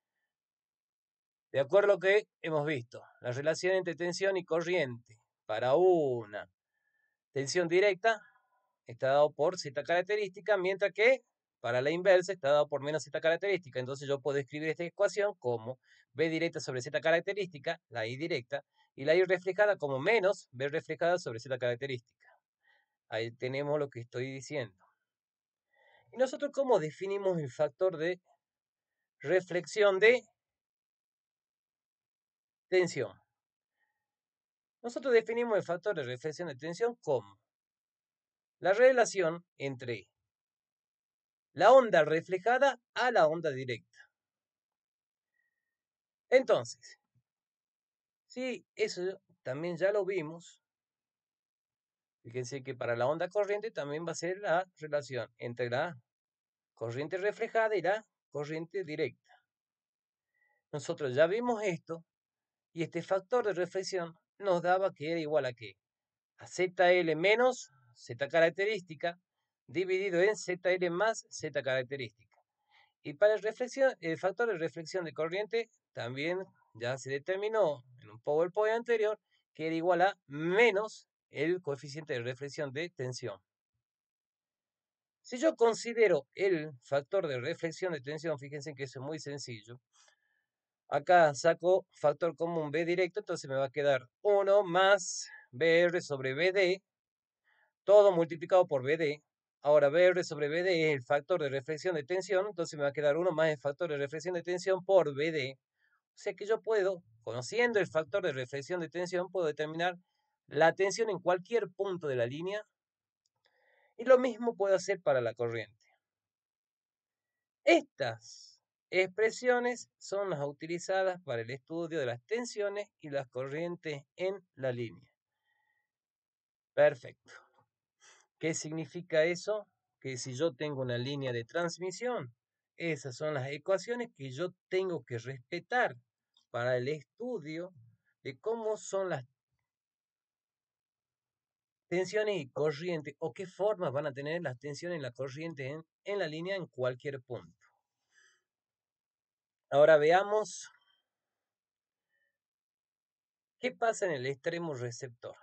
De acuerdo a lo que hemos visto, la relación entre tensión y corriente para una tensión directa está dado por Z característica, mientras que para la inversa está dado por menos Z característica. Entonces yo puedo escribir esta ecuación como V directa sobre Z característica, la I directa, y la I reflejada como menos V reflejada sobre Z característica. Ahí tenemos lo que estoy diciendo. ¿Y nosotros cómo definimos el factor de reflexión de tensión? Nosotros definimos el factor de reflexión de tensión como la relación entre la onda reflejada a la onda directa. Entonces, si eso también ya lo vimos, fíjense que para la onda corriente también va a ser la relación entre la corriente reflejada y la corriente directa. Nosotros ya vimos esto y este factor de reflexión nos daba que era igual a qué? A Z L menos Z característica dividido en Z L más Z característica. Y para el, reflexión, el factor de reflexión de corriente también ya se determinó en un PowerPoint anterior que era igual a menos el coeficiente de reflexión de tensión. Si yo considero el factor de reflexión de tensión, fíjense que eso es muy sencillo. Acá saco factor común B directo, entonces me va a quedar uno más B R sobre B D, todo multiplicado por B D. Ahora B R sobre B D es el factor de reflexión de tensión, entonces me va a quedar uno más el factor de reflexión de tensión por B D. O sea que yo puedo, conociendo el factor de reflexión de tensión, puedo determinar la tensión en cualquier punto de la línea. Y lo mismo puedo hacer para la corriente. Estas expresiones son las utilizadas para el estudio de las tensiones y las corrientes en la línea. Perfecto. ¿Qué significa eso? Que si yo tengo una línea de transmisión, esas son las ecuaciones que yo tengo que respetar para el estudio de cómo son las tensiones y corrientes o qué formas van a tener las tensiones y la corriente en, en la línea en cualquier punto. Ahora veamos ¿Qué pasa en el extremo receptor?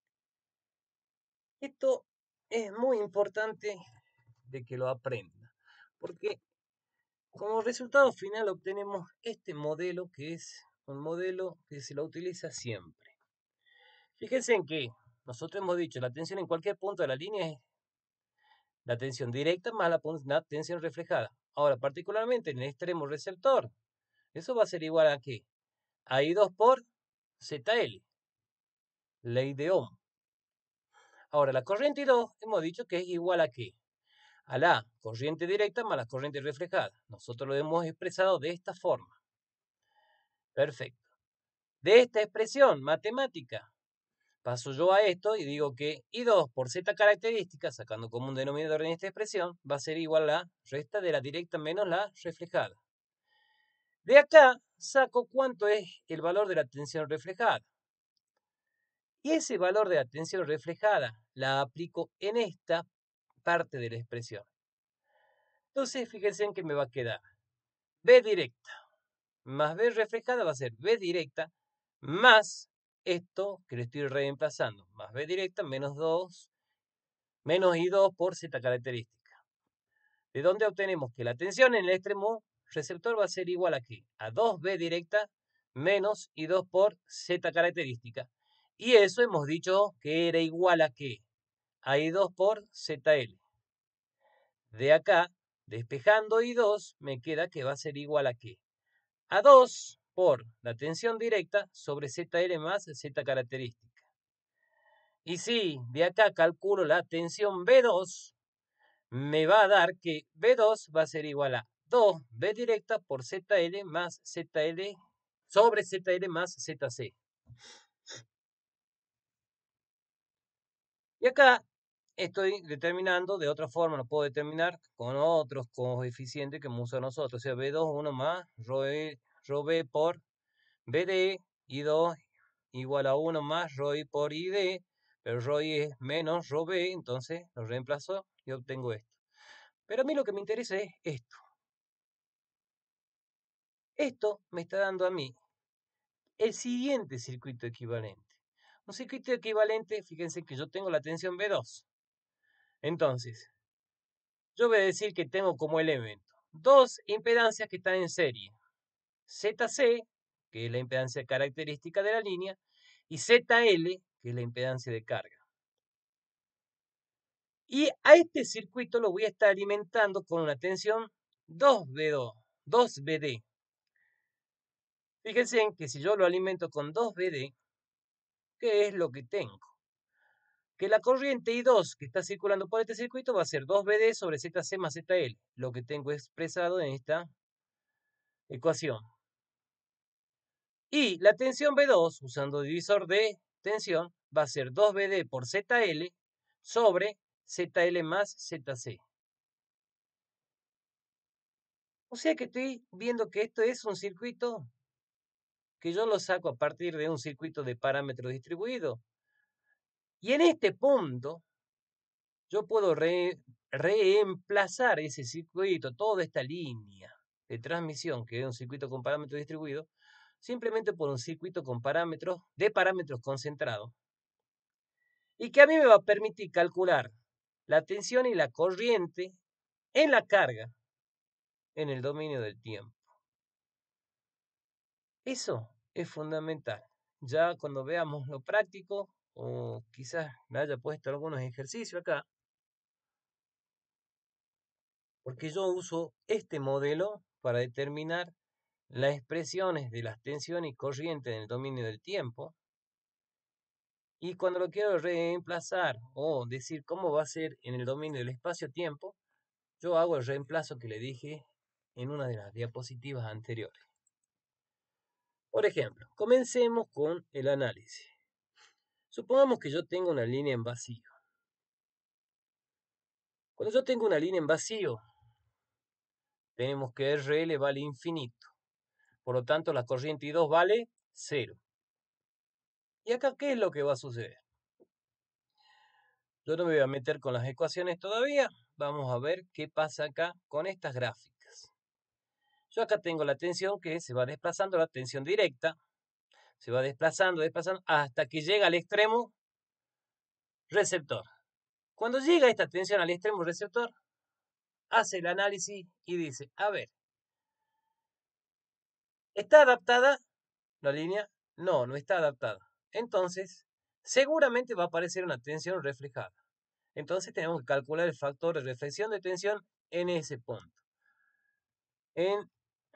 Esto es muy importante de que lo aprenda, porque como resultado final obtenemos este modelo que es un modelo que se lo utiliza siempre. Fíjense en que nosotros hemos dicho la tensión en cualquier punto de la línea es la tensión directa más la, la tensión reflejada. Ahora, particularmente en el extremo receptor, eso va a ser igual a ¿qué? A I dos por Z L, ley de Ohm. Ahora, la corriente I dos hemos dicho que es igual a ¿qué? A la corriente directa más la corriente reflejada. Nosotros lo hemos expresado de esta forma. Perfecto. De esta expresión matemática, paso yo a esto y digo que I dos por Z característica, sacando como un denominador en esta expresión, va a ser igual a la resta de la directa menos la reflejada. De acá saco cuánto es el valor de la tensión reflejada. Y ese valor de la tensión reflejada la aplico en esta parte de la expresión. Entonces, fíjense en que me va a quedar B directa más B reflejada va a ser B directa más esto que le estoy reemplazando, más B directa menos dos, menos I dos por Z característica. ¿De dónde obtenemos que la tensión en el extremo receptor va a ser igual a qué? A dos B directa menos I dos por Z característica. Y eso hemos dicho que era igual a qué? A I dos por Z L. De acá, despejando I dos, me queda que va a ser igual a qué? A dos por la tensión directa sobre Z L más Z característica. Y si de acá calculo la tensión B dos, me va a dar que B dos va a ser igual a dos B directa por Z L más Z L sobre Z L más Z C. Y acá estoy determinando de otra forma, lo puedo determinar con otros coeficientes que hemos usado nosotros. O sea, B dos, uno más, rho, e, rho B por B D, I dos igual a uno más rho I por I D, pero rho I es menos rho B, entonces lo reemplazo y obtengo esto. Pero a mí lo que me interesa es esto. Esto me está dando a mí el siguiente circuito equivalente. Un circuito equivalente, fíjense que yo tengo la tensión B dos. Entonces, yo voy a decir que tengo como elemento dos impedancias que están en serie. Z C, que es la impedancia característica de la línea, y Z L, que es la impedancia de carga. Y a este circuito lo voy a estar alimentando con una tensión dos B dos, dos B D. Fíjense en que si yo lo alimento con dos B D, ¿qué es lo que tengo? Que la corriente I dos que está circulando por este circuito va a ser dos B D sobre Z C más Z L, lo que tengo expresado en esta ecuación. Y la tensión B dos, usando divisor de tensión, va a ser dos B D por Z L sobre Z L más Z C. O sea que estoy viendo que esto es un circuito que yo lo saco a partir de un circuito de parámetros distribuidos. Y en este punto, yo puedo re, reemplazar ese circuito, toda esta línea de transmisión, que es un circuito con parámetros distribuidos, simplemente por un circuito con parámetros, de parámetros concentrados, y que a mí me va a permitir calcular la tensión y la corriente en la carga en el dominio del tiempo. Eso es fundamental. Ya cuando veamos lo práctico, o quizás me haya puesto algunos ejercicios acá, porque yo uso este modelo para determinar las expresiones de las tensiones y corrientes en el dominio del tiempo. Y cuando lo quiero reemplazar o decir cómo va a ser en el dominio del espacio-tiempo, yo hago el reemplazo que le dije en una de las diapositivas anteriores. Por ejemplo, comencemos con el análisis. Supongamos que yo tengo una línea en vacío. Cuando yo tengo una línea en vacío, tenemos que R L vale infinito. Por lo tanto, la corriente I dos vale cero. ¿Y acá qué es lo que va a suceder? Yo no me voy a meter con las ecuaciones todavía. Vamos a ver qué pasa acá con estas gráficas. Yo acá tengo la tensión que se va desplazando, la tensión directa. Se va desplazando, desplazando, hasta que llega al extremo receptor. Cuando llega esta tensión al extremo receptor, hace el análisis y dice, a ver, ¿está adaptada la línea? No, no está adaptada. Entonces, seguramente va a aparecer una tensión reflejada. Entonces tenemos que calcular el factor de reflexión de tensión en ese punto. En,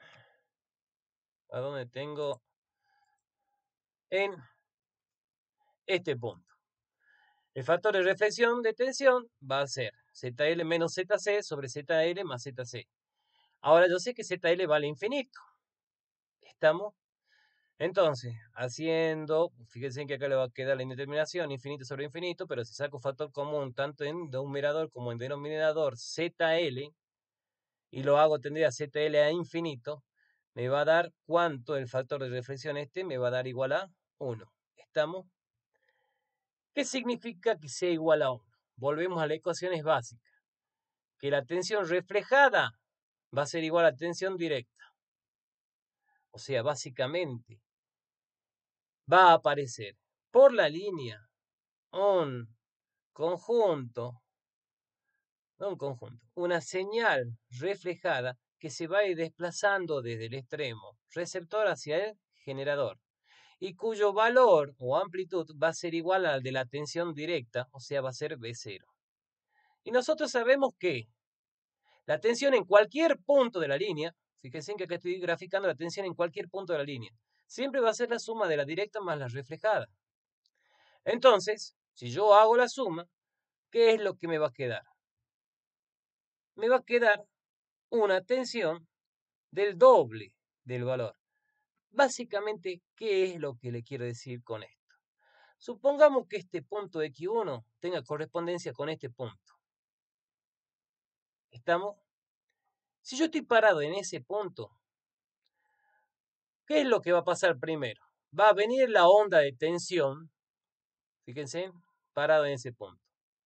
¿a dónde tengo? En este punto. El factor de reflexión de tensión va a ser Z L menos Z C sobre Z L más Z C. Ahora yo sé que Z L vale infinito. ¿Estamos? Entonces, haciendo, fíjense que acá le va a quedar la indeterminación infinito sobre infinito, pero si saco factor común tanto en numerador como en denominador Z L, y lo hago tendría Z L a infinito, me va a dar cuánto el factor de reflexión este, me va a dar igual a uno. ¿Estamos? ¿Qué significa que sea igual a uno? Volvemos a las ecuaciones básicas. Que la tensión reflejada va a ser igual a tensión directa. O sea, básicamente va a aparecer por la línea un conjunto, no un conjunto, una señal reflejada que se va a ir desplazando desde el extremo receptor hacia el generador y cuyo valor o amplitud va a ser igual al de la tensión directa, o sea, va a ser B cero. Y nosotros sabemos que la tensión en cualquier punto de la línea, fíjense que acá estoy graficando la tensión en cualquier punto de la línea, siempre va a ser la suma de la directa más la reflejada. Entonces, si yo hago la suma, ¿qué es lo que me va a quedar? Me va a quedar una tensión del doble del valor. Básicamente, ¿qué es lo que le quiero decir con esto? Supongamos que este punto equis uno tenga correspondencia con este punto. ¿Estamos? Si yo estoy parado en ese punto, ¿qué es lo que va a pasar primero? Va a venir la onda de tensión, fíjense, parado en ese punto.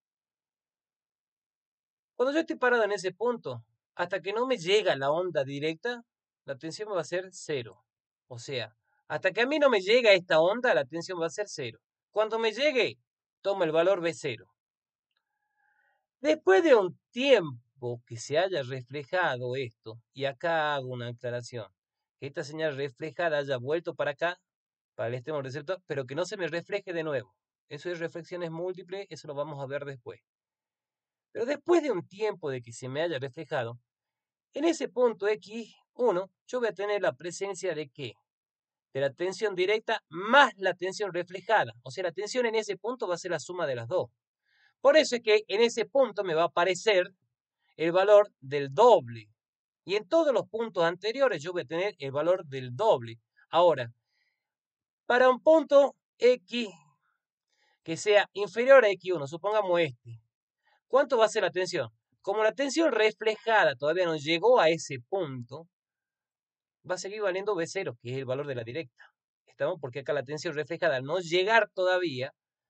Cuando yo estoy parado en ese punto, hasta que no me llega la onda directa, la tensión va a ser cero. O sea, hasta que a mí no me llega esta onda, la tensión va a ser cero. Cuando me llegue, toma el valor B cero. Después de un tiempo que se haya reflejado esto, y acá hago una aclaración, que esta señal reflejada haya vuelto para acá, para el extremo receptor, pero que no se me refleje de nuevo. Eso es reflexiones múltiples, eso lo vamos a ver después. Pero después de un tiempo de que se me haya reflejado, en ese punto equis uno, yo voy a tener la presencia de ¿qué? De la tensión directa más la tensión reflejada. O sea, la tensión en ese punto va a ser la suma de las dos. Por eso es que en ese punto me va a aparecer el valor del doble. Y en todos los puntos anteriores yo voy a tener el valor del doble. Ahora, para un punto X que sea inferior a equis uno, supongamos este, ¿cuánto va a ser la tensión? Como la tensión reflejada todavía no llegó a ese punto, va a seguir valiendo B cero, que es el valor de la directa. ¿Estamos? Porque acá la tensión reflejada, al no llegar todavía,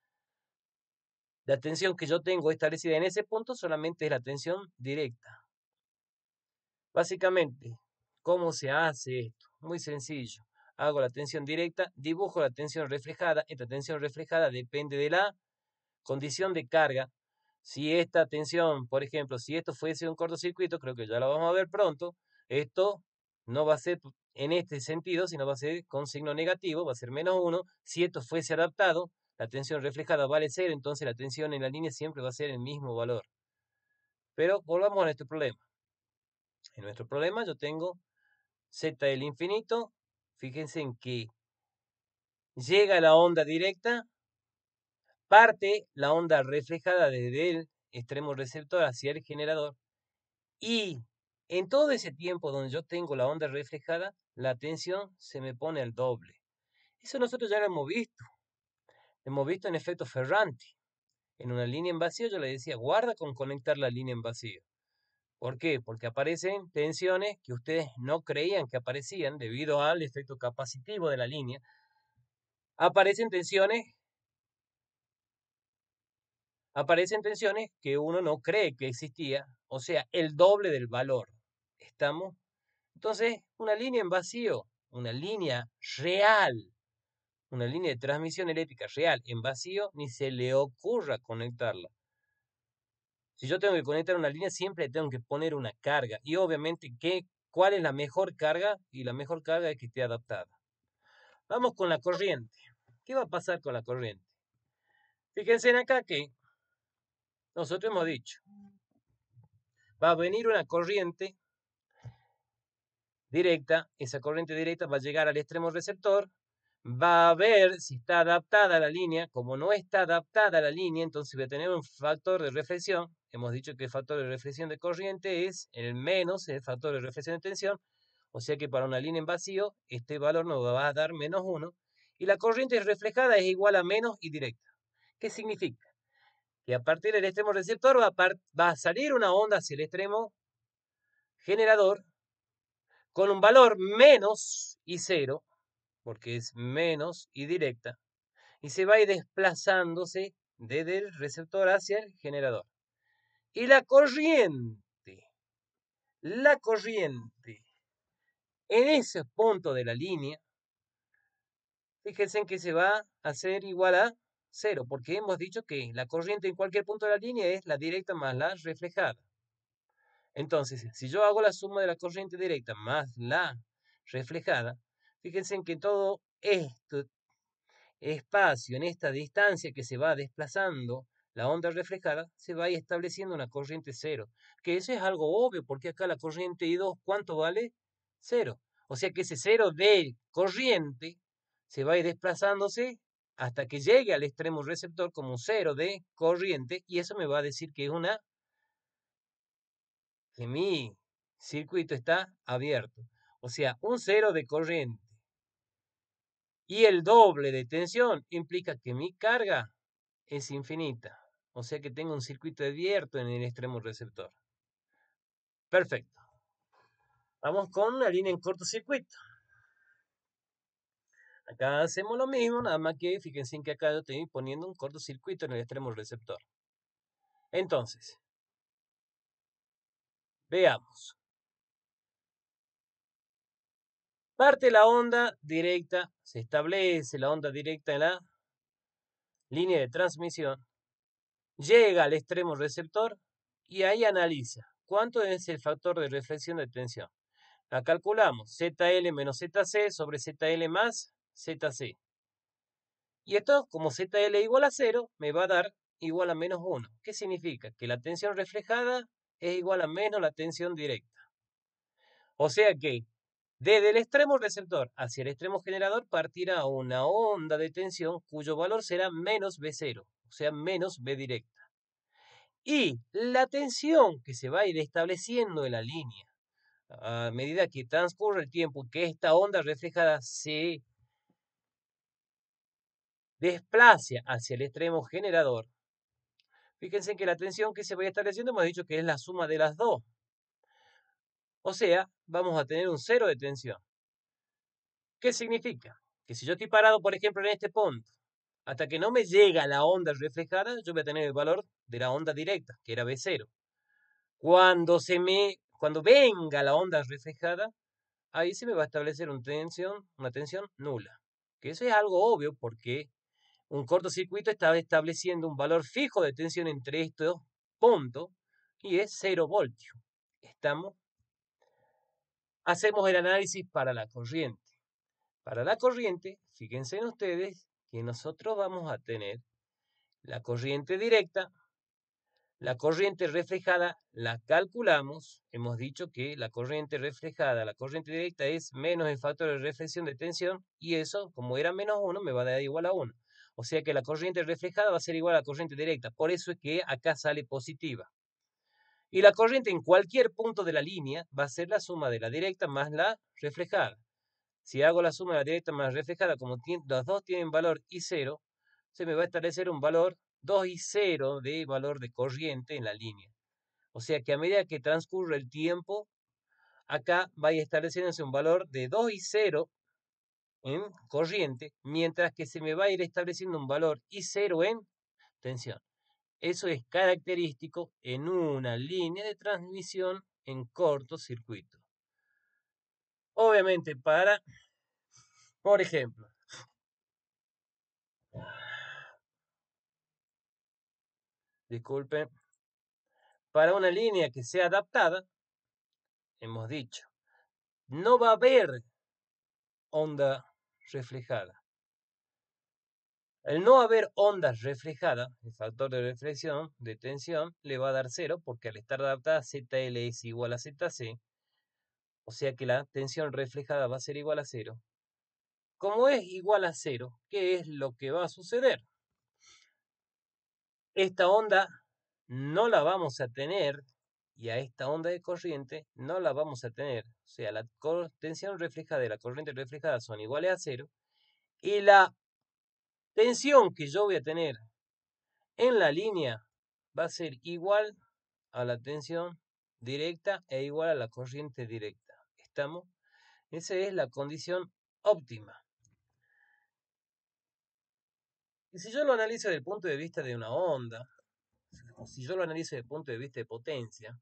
la tensión que yo tengo establecida en ese punto solamente es la tensión directa. Básicamente, ¿cómo se hace esto? Muy sencillo. Hago la tensión directa, dibujo la tensión reflejada. Esta tensión reflejada depende de la condición de carga. Si esta tensión, por ejemplo, si esto fuese un cortocircuito, creo que ya lo vamos a ver pronto, esto no va a ser en este sentido, sino va a ser con signo negativo, va a ser menos uno. Si esto fuese adaptado, la tensión reflejada vale cero, entonces la tensión en la línea siempre va a ser el mismo valor. Pero volvamos a nuestro problema. En nuestro problema yo tengo Z del infinito, fíjense en que llega la onda directa, parte la onda reflejada desde el extremo receptor hacia el generador y en todo ese tiempo donde yo tengo la onda reflejada, la tensión se me pone al doble. Eso nosotros ya lo hemos visto. Lo hemos visto en efecto Ferranti. En una línea en vacío yo le decía, guarda con conectar la línea en vacío. ¿Por qué? Porque aparecen tensiones que ustedes no creían que aparecían debido al efecto capacitivo de la línea. Aparecen tensiones, aparecen tensiones que uno no cree que existía, o sea, el doble del valor. ¿Estamos? Entonces, una línea en vacío, una línea real, una línea de transmisión eléctrica real en vacío, ni se le ocurra conectarla. Si yo tengo que conectar una línea, siempre tengo que poner una carga. Y obviamente, ¿qué, ¿cuál es la mejor carga? Y la mejor carga es que esté adaptada. Vamos con la corriente. ¿Qué va a pasar con la corriente? Fíjense en acá que nosotros hemos dicho, va a venir una corriente directa, esa corriente directa va a llegar al extremo receptor, va a ver si está adaptada a la línea. Como no está adaptada a la línea, entonces voy a tener un factor de reflexión. Hemos dicho que el factor de reflexión de corriente es el menos el factor de reflexión de tensión, o sea que para una línea en vacío, este valor nos va a dar menos uno, y la corriente reflejada es igual a menos y directa. ¿Qué significa? Que a partir del extremo receptor va a, va a salir una onda hacia el extremo generador con un valor menos y cero, porque es menos y directa, y se va a ir desplazándose desde el receptor hacia el generador. Y la corriente, la corriente, en ese punto de la línea, fíjense en que se va a hacer igual a cero, porque hemos dicho que la corriente en cualquier punto de la línea es la directa más la reflejada. Entonces, si yo hago la suma de la corriente directa más la reflejada, fíjense en que todo esto espacio, en esta distancia que se va desplazando la onda reflejada, se va estableciendo una corriente cero. Que eso es algo obvio, porque acá la corriente I dos, ¿cuánto vale? Cero. O sea que ese cero de corriente se va a ir desplazándose hasta que llegue al extremo receptor como cero de corriente, y eso me va a decir que es una que mi circuito está abierto. O sea, un cero de corriente y el doble de tensión implica que mi carga es infinita. O sea que tengo un circuito abierto en el extremo receptor. Perfecto. Vamos con una línea en cortocircuito. Acá hacemos lo mismo, nada más que fíjense en que acá yo estoy poniendo un cortocircuito en el extremo receptor. Entonces, veamos. Parte la onda directa, se establece la onda directa en la línea de transmisión, llega al extremo receptor y ahí analiza cuánto es el factor de reflexión de tensión. La calculamos, Z L menos Z C sobre Z L más Z C. Y esto, como Z L igual a cero, me va a dar igual a menos uno. ¿Qué significa? Que la tensión reflejada es igual a menos la tensión directa. O sea que desde el extremo receptor hacia el extremo generador partirá una onda de tensión cuyo valor será menos B cero, o sea, menos B directa. Y la tensión que se va a ir estableciendo en la línea a medida que transcurre el tiempo, que esta onda reflejada se desplace hacia el extremo generador, fíjense que la tensión que se va estableciendo hemos dicho que es la suma de las dos. O sea, vamos a tener un cero de tensión. ¿Qué significa? Que si yo estoy parado, por ejemplo, en este punto, hasta que no me llega la onda reflejada, yo voy a tener el valor de la onda directa, que era B cero. Cuando, se me, cuando venga la onda reflejada, ahí se me va a establecer una tensión, una tensión nula. Que eso es algo obvio porque un cortocircuito está estableciendo un valor fijo de tensión entre estos puntos y es cero voltios. ¿Estamos? Hacemos el análisis para la corriente. Para la corriente, fíjense en ustedes que nosotros vamos a tener la corriente directa, la corriente reflejada, la calculamos. Hemos dicho que la corriente reflejada, la corriente directa es menos el factor de reflexión de tensión, y eso, como era menos uno, me va a dar igual a uno. O sea que la corriente reflejada va a ser igual a la corriente directa. Por eso es que acá sale positiva. Y la corriente en cualquier punto de la línea va a ser la suma de la directa más la reflejada. Si hago la suma de la directa más reflejada, como los dos tienen valor I cero, se me va a establecer un valor dos I cero de valor de corriente en la línea. O sea que a medida que transcurre el tiempo, acá va a estableciéndose un valor de dos I cero en corriente, mientras que se me va a ir estableciendo un valor I cero en tensión. Eso es característico en una línea de transmisión en cortocircuito. Obviamente para, por ejemplo, disculpen, para una línea que sea adaptada, hemos dicho, no va a haber onda reflejada. El no haber ondas reflejadas, el factor de reflexión, de tensión, le va a dar cero, porque al estar adaptada Z L es igual a Z C, o sea que la tensión reflejada va a ser igual a cero. Como es igual a cero, ¿qué es lo que va a suceder? Esta onda no la vamos a tener, y a esta onda de corriente no la vamos a tener. O sea, la tensión reflejada y la corriente reflejada son iguales a cero, y la tensión que yo voy a tener en la línea va a ser igual a la tensión directa e igual a la corriente directa. ¿Estamos? Esa es la condición óptima. Y si yo lo analizo desde el punto de vista de una onda, o si yo lo analizo desde el punto de vista de potencia,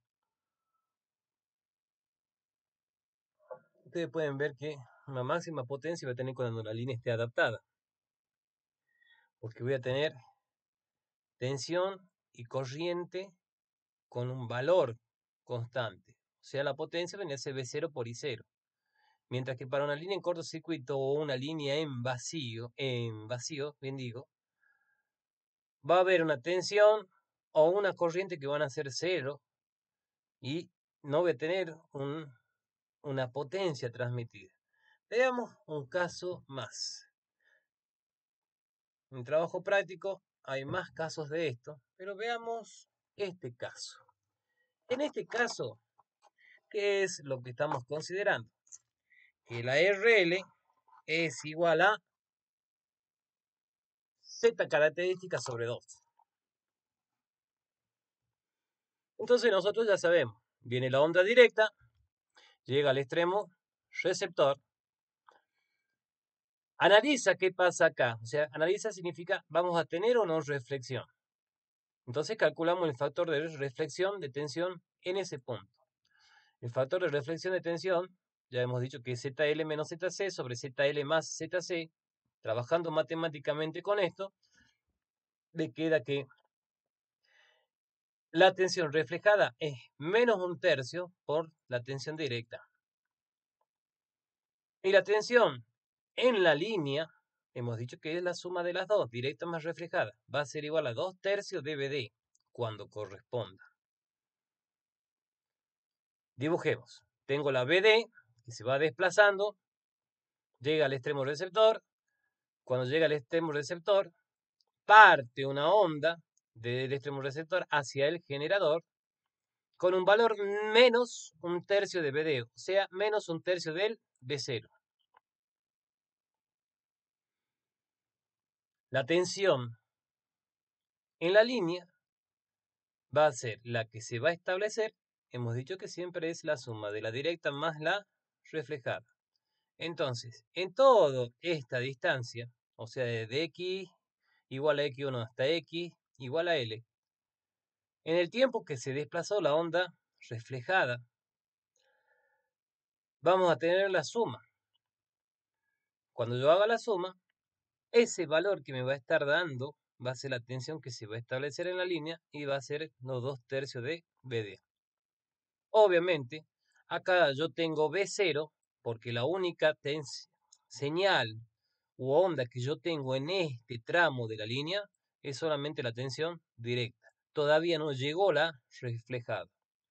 ustedes pueden ver que una máxima potencia va a tener cuando la línea esté adaptada. Porque voy a tener tensión y corriente con un valor constante. O sea, la potencia viene a ser V cero por I cero. Mientras que para una línea en cortocircuito o una línea en vacío, en vacío, bien digo, va a haber una tensión o una corriente que van a ser cero y no voy a tener un, una potencia transmitida. Veamos un caso más. En trabajo práctico hay más casos de esto, pero veamos este caso. En este caso, ¿qué es lo que estamos considerando? Que la R L es igual a Z característica sobre dos. Entonces nosotros ya sabemos, viene la onda directa, llega al extremo receptor, analiza qué pasa acá. O sea, analiza significa vamos a tener o no reflexión. Entonces calculamos el factor de reflexión de tensión en ese punto. El factor de reflexión de tensión, ya hemos dicho que es Z L menos Z C sobre Z L más Z C. Trabajando matemáticamente con esto, le queda que la tensión reflejada es menos un tercio por la tensión directa. Y la tensión en la línea, hemos dicho que es la suma de las dos, directa más reflejada, va a ser igual a dos tercios de B D cuando corresponda. Dibujemos. Tengo la B D que se va desplazando, llega al extremo receptor. Cuando llega al extremo receptor, parte una onda del extremo receptor hacia el generador con un valor menos un tercio de B D, o sea, menos un tercio del B cero. La tensión en la línea va a ser la que se va a establecer. Hemos dicho que siempre es la suma de la directa más la reflejada. Entonces, en toda esta distancia, o sea, de X igual a X uno hasta X igual a L, en el tiempo que se desplazó la onda reflejada, vamos a tener la suma. Cuando yo haga la suma, ese valor que me va a estar dando va a ser la tensión que se va a establecer en la línea y va a ser los dos tercios de B D. Obviamente, acá yo tengo B cero porque la única señal u onda que yo tengo en este tramo de la línea es solamente la tensión directa. Todavía no llegó la reflejada.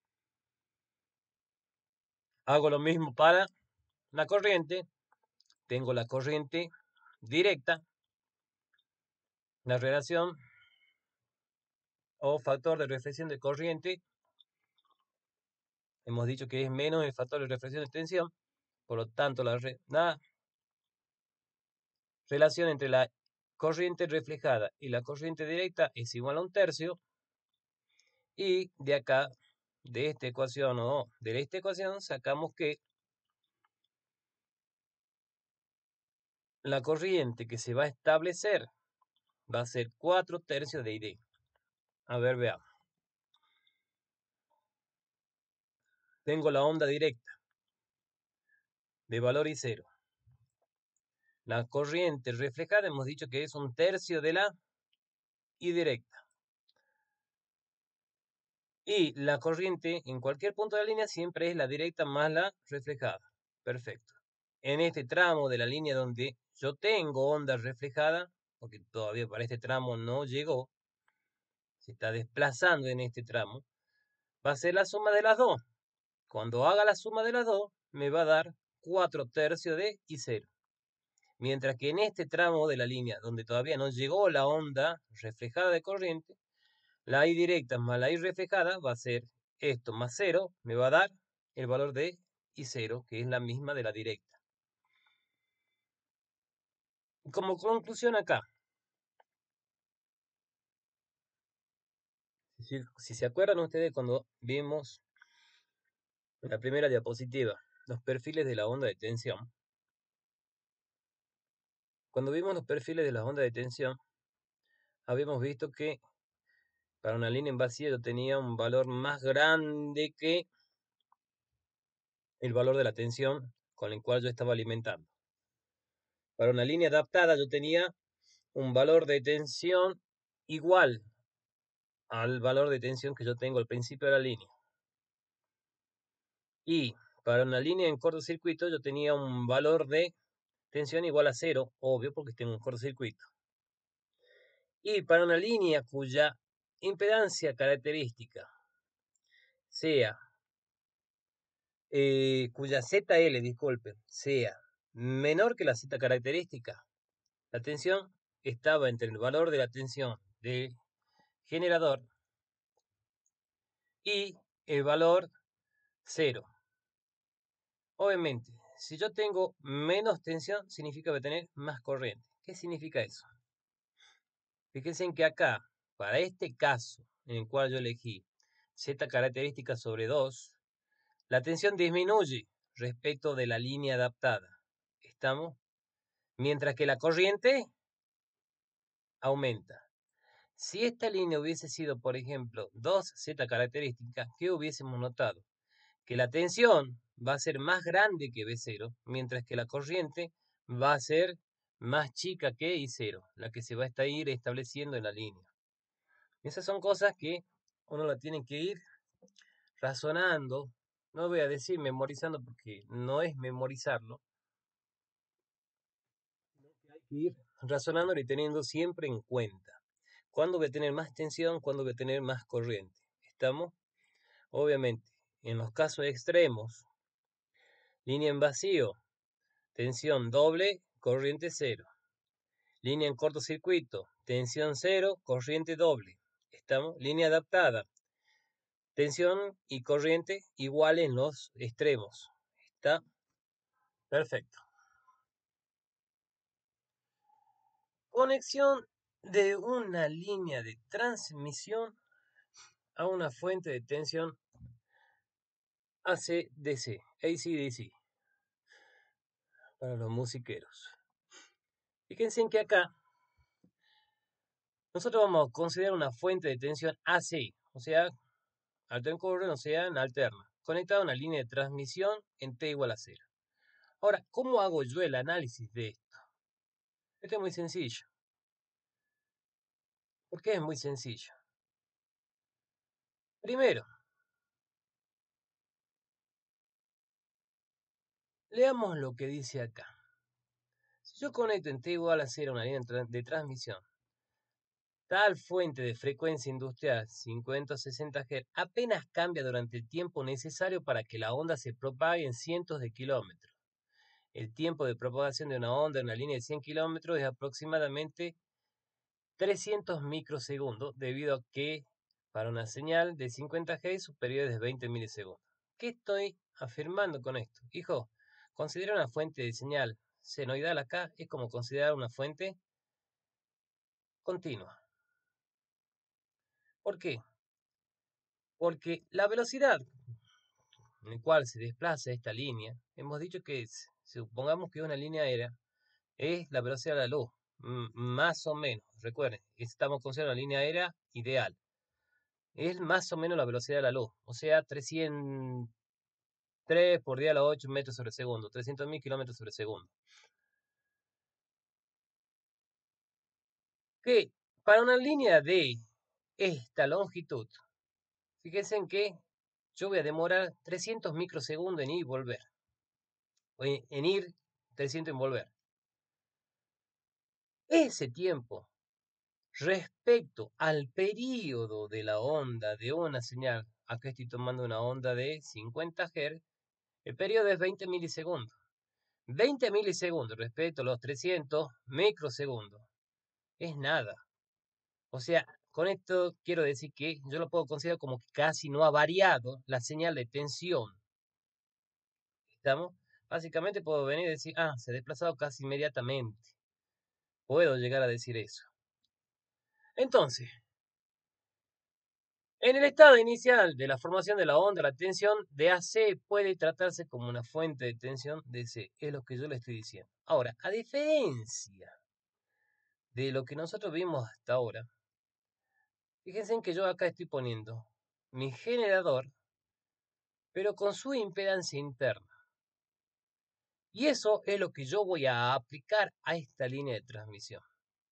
Hago lo mismo para la corriente. Tengo la corriente directa, la relación o factor de reflexión de corriente. Hemos dicho que es menos el factor de reflexión de tensión. Por lo tanto, la, re, la relación entre la corriente reflejada y la corriente directa es igual a un tercio. Y de acá, de esta ecuación o de esta ecuación, sacamos que la corriente que se va a establecer va a ser cuatro tercios de I D. A ver, veamos. Tengo la onda directa de valor I cero. La corriente reflejada hemos dicho que es un tercio de la I directa. Y la corriente en cualquier punto de la línea siempre es la directa más la reflejada. Perfecto. En este tramo de la línea donde yo tengo onda reflejada, porque todavía para este tramo no llegó, se está desplazando en este tramo, va a ser la suma de las dos. Cuando haga la suma de las dos, me va a dar cuatro tercios de I cero. Mientras que en este tramo de la línea, donde todavía no llegó la onda reflejada de corriente, la I directa más la I reflejada va a ser esto más cero, me va a dar el valor de I cero, que es la misma de la directa. Como conclusión acá, si, si se acuerdan ustedes cuando vimos en la primera diapositiva los perfiles de la onda de tensión, cuando vimos los perfiles de la onda de tensión, habíamos visto que para una línea en vacío yo tenía un valor más grande que el valor de la tensión con el cual yo estaba alimentando. Para una línea adaptada yo tenía un valor de tensión igual al valor de tensión que yo tengo al principio de la línea. Y para una línea en cortocircuito yo tenía un valor de tensión igual a cero, obvio, porque tengo un cortocircuito. Y para una línea cuya impedancia característica sea, eh, cuya Z L, disculpen, sea menor que la Z característica, la tensión estaba entre el valor de la tensión del generador y el valor cero. Obviamente, si yo tengo menos tensión, significa que voy a tener más corriente. ¿Qué significa eso? Fíjense en que acá, para este caso en el cual yo elegí Z característica sobre dos, la tensión disminuye respecto de la línea adaptada. ¿Estamos? Mientras que la corriente aumenta. Si esta línea hubiese sido, por ejemplo, dos Z características, ¿qué hubiésemos notado? Que la tensión va a ser más grande que B cero, mientras que la corriente va a ser más chica que I cero, la que se va a estar ir estableciendo en la línea. Esas son cosas que uno la tiene que ir razonando, no voy a decir memorizando porque no es memorizarlo, hay que ir razonando y teniendo siempre en cuenta cuándo voy a tener más tensión, cuándo voy a tener más corriente. ¿Estamos? Obviamente, en los casos extremos, línea en vacío, tensión doble, corriente cero. Línea en cortocircuito, tensión cero, corriente doble. ¿Estamos? Línea adaptada, tensión y corriente igual en los extremos. ¿Está? Perfecto. Conexión de una línea de transmisión a una fuente de tensión A C D C, A C D C, para los musiqueros. Fíjense en que acá nosotros vamos a considerar una fuente de tensión A C, o sea, altern current, o sea, en alterna, conectada a una línea de transmisión en T igual a cero. Ahora, ¿cómo hago yo el análisis de esto? Esto es muy sencillo. ¿Por qué es muy sencillo? Primero, leamos lo que dice acá. Si yo conecto en T igual a cero una línea de transmisión, tal fuente de frecuencia industrial cincuenta o sesenta Hz apenas cambia durante el tiempo necesario para que la onda se propague en cientos de kilómetros. El tiempo de propagación de una onda en una línea de cien kilómetros es aproximadamente trescientos microsegundos, debido a que para una señal de cincuenta Hz su periodo es de veinte milisegundos. ¿Qué estoy afirmando con esto? Hijo, considerar una fuente de señal senoidal acá es como considerar una fuente continua. ¿Por qué? Porque la velocidad en la cual se desplaza esta línea, hemos dicho que es, supongamos que es una línea aérea, es la velocidad de la luz, más o menos. Recuerden, estamos considerando una línea aérea ideal. Es más o menos la velocidad de la luz, o sea, trescientos tres por diez a la ocho metros sobre segundo, trescientos mil kilómetros sobre segundo. Que para una línea de esta longitud, Fíjense en que yo voy a demorar trescientos microsegundos en ir y volver. O en, en ir, trescientos en volver. Ese tiempo, respecto al periodo de la onda de una señal, acá estoy tomando una onda de cincuenta hertz, el periodo es veinte milisegundos. veinte milisegundos respecto a los trescientos microsegundos. Es nada. O sea, con esto quiero decir que yo lo puedo considerar como que casi no ha variado la señal de tensión. ¿Estamos? Básicamente puedo venir y decir, ah, se ha desplazado casi inmediatamente. Puedo llegar a decir eso. Entonces, en el estado inicial de la formación de la onda, la tensión de A C puede tratarse como una fuente de tensión de C. Es lo que yo le estoy diciendo. Ahora, a diferencia de lo que nosotros vimos hasta ahora, fíjense en que yo acá estoy poniendo mi generador, pero con su impedancia interna. Y eso es lo que yo voy a aplicar a esta línea de transmisión.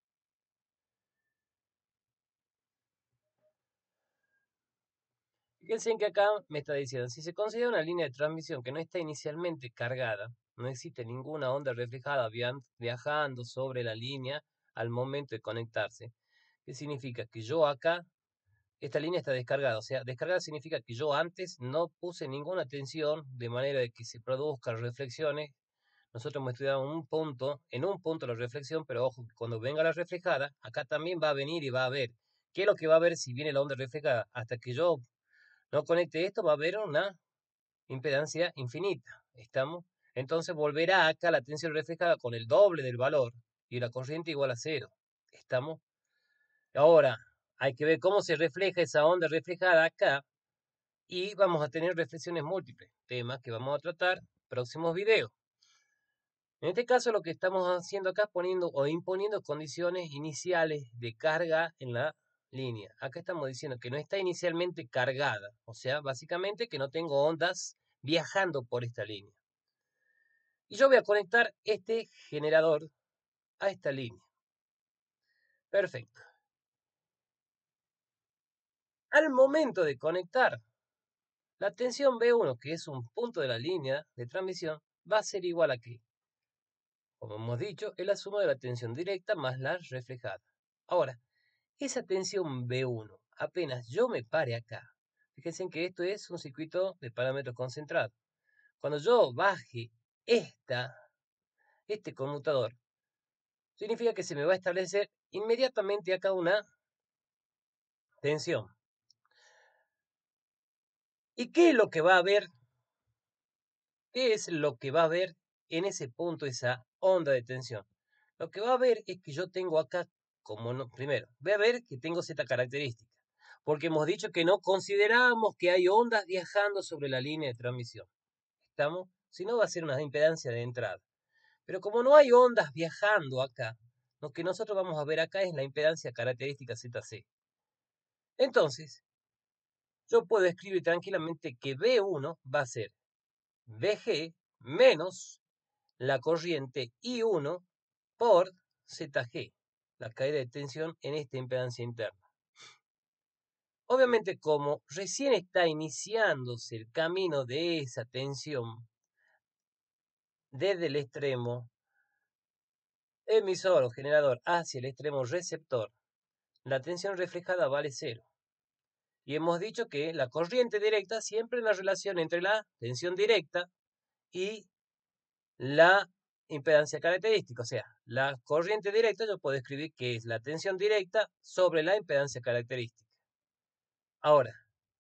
Fíjense en que acá me está diciendo, si se considera una línea de transmisión que no está inicialmente cargada, no existe ninguna onda reflejada viajando sobre la línea al momento de conectarse. ¿Qué significa? Que yo acá, esta línea está descargada. O sea, descargada significa que yo antes no puse ninguna tensión de manera de que se produzcan reflexiones. Nosotros hemos estudiado un punto, en un punto la reflexión, pero ojo, cuando venga la reflejada, acá también va a venir y va a ver. ¿Qué es lo que va a ver si viene la onda reflejada? Hasta que yo no conecte esto, va a haber una impedancia infinita. ¿Estamos? Entonces volverá acá la tensión reflejada con el doble del valor y la corriente igual a cero. ¿Estamos? Ahora, hay que ver cómo se refleja esa onda reflejada acá y vamos a tener reflexiones múltiples, temas que vamos a tratar en próximos videos. En este caso lo que estamos haciendo acá es poniendo o imponiendo condiciones iniciales de carga en la línea. Acá estamos diciendo que no está inicialmente cargada, o sea, básicamente que no tengo ondas viajando por esta línea. Y yo voy a conectar este generador a esta línea. Perfecto. Al momento de conectar, la tensión B uno, que es un punto de la línea de transmisión, va a ser igual a ¿qué? Como hemos dicho, es la suma de la tensión directa más la reflejada. Ahora, esa tensión B uno, apenas yo me pare acá, fíjense que esto es un circuito de parámetros concentrados. Cuando yo baje esta, este conmutador, significa que se me va a establecer inmediatamente acá una tensión. ¿Y qué es lo que va a haber? ¿Qué es lo que va a haber en ese punto, esa onda de tensión? Lo que va a haber es que yo tengo acá, como no, primero, voy a ver que tengo cierta característica, porque hemos dicho que no consideramos que hay ondas viajando sobre la línea de transmisión. ¿Estamos? Si no, va a ser una impedancia de entrada. Pero como no hay ondas viajando acá, lo que nosotros vamos a ver acá es la impedancia característica Z C. Entonces, yo puedo escribir tranquilamente que B uno va a ser V G menos la corriente I uno por Z G, la caída de tensión en esta impedancia interna. Obviamente, como recién está iniciándose el camino de esa tensión desde el extremo emisor o generador hacia el extremo receptor, la tensión reflejada vale cero. Y hemos dicho que la corriente directa siempre es la relación entre la tensión directa y la impedancia característica. O sea, la corriente directa yo puedo escribir que es la tensión directa sobre la impedancia característica. Ahora,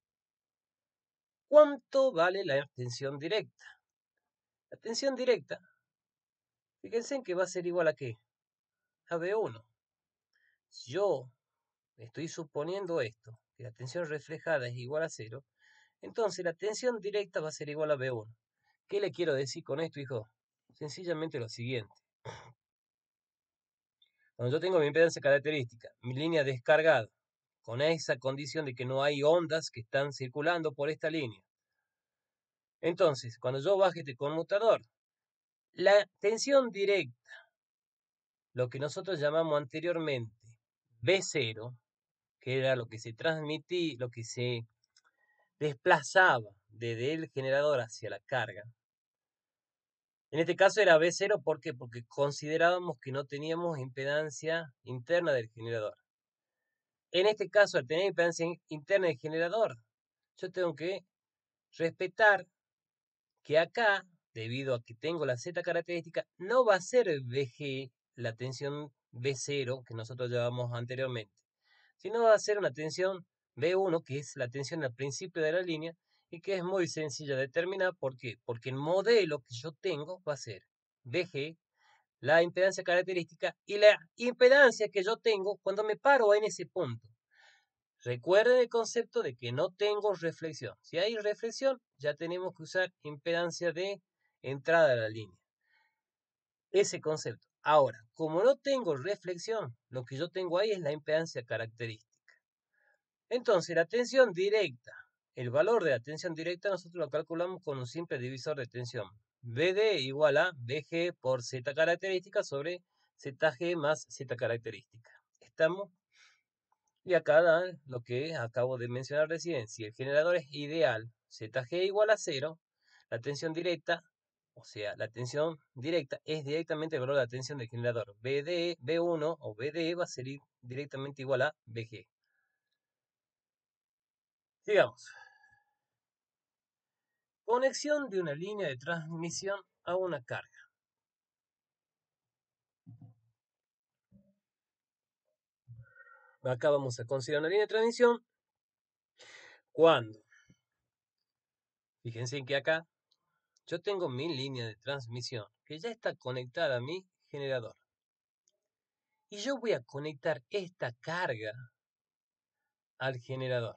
¿cuánto vale la tensión directa? La tensión directa, fíjense en que va a ser igual a ¿qué? A B uno. Si yo estoy suponiendo esto, que la tensión reflejada es igual a cero, entonces la tensión directa va a ser igual a B uno. ¿Qué le quiero decir con esto, hijo? Sencillamente lo siguiente. Cuando yo tengo mi impedancia característica, mi línea descargada, con esa condición de que no hay ondas que están circulando por esta línea. Entonces, cuando yo baje este conmutador, la tensión directa, lo que nosotros llamamos anteriormente B cero, que era lo que se transmitía, lo que se desplazaba desde el generador hacia la carga. En este caso era B cero, ¿por qué? Porque considerábamos que no teníamos impedancia interna del generador. En este caso, al tener impedancia interna del generador, yo tengo que respetar que acá, debido a que tengo la Z característica, no va a ser V G la tensión B cero que nosotros llevamos anteriormente, sino va a ser una tensión B uno, que es la tensión al principio de la línea, y que es muy sencilla de determinar. ¿Por qué? Porque el modelo que yo tengo va a ser V G, la impedancia característica, y la impedancia que yo tengo cuando me paro en ese punto. Recuerden el concepto de que no tengo reflexión. Si hay reflexión, ya tenemos que usar impedancia de entrada a la línea. Ese concepto. Ahora, como no tengo reflexión, lo que yo tengo ahí es la impedancia característica. Entonces, la tensión directa, el valor de la tensión directa nosotros lo calculamos con un simple divisor de tensión. B D igual a B G por Z característica sobre Z G más Z característica. ¿Estamos? Y acá dan lo que acabo de mencionar recién. Si el generador es ideal, Z G igual a cero, la tensión directa, o sea, la tensión directa es directamente el valor de la tensión del generador. B D, B uno o B D va a ser directamente igual a B G. Sigamos. Conexión de una línea de transmisión a una carga. Acá vamos a considerar una línea de transmisión cuando, fíjense que acá yo tengo mi línea de transmisión que ya está conectada a mi generador. Y yo voy a conectar esta carga al generador.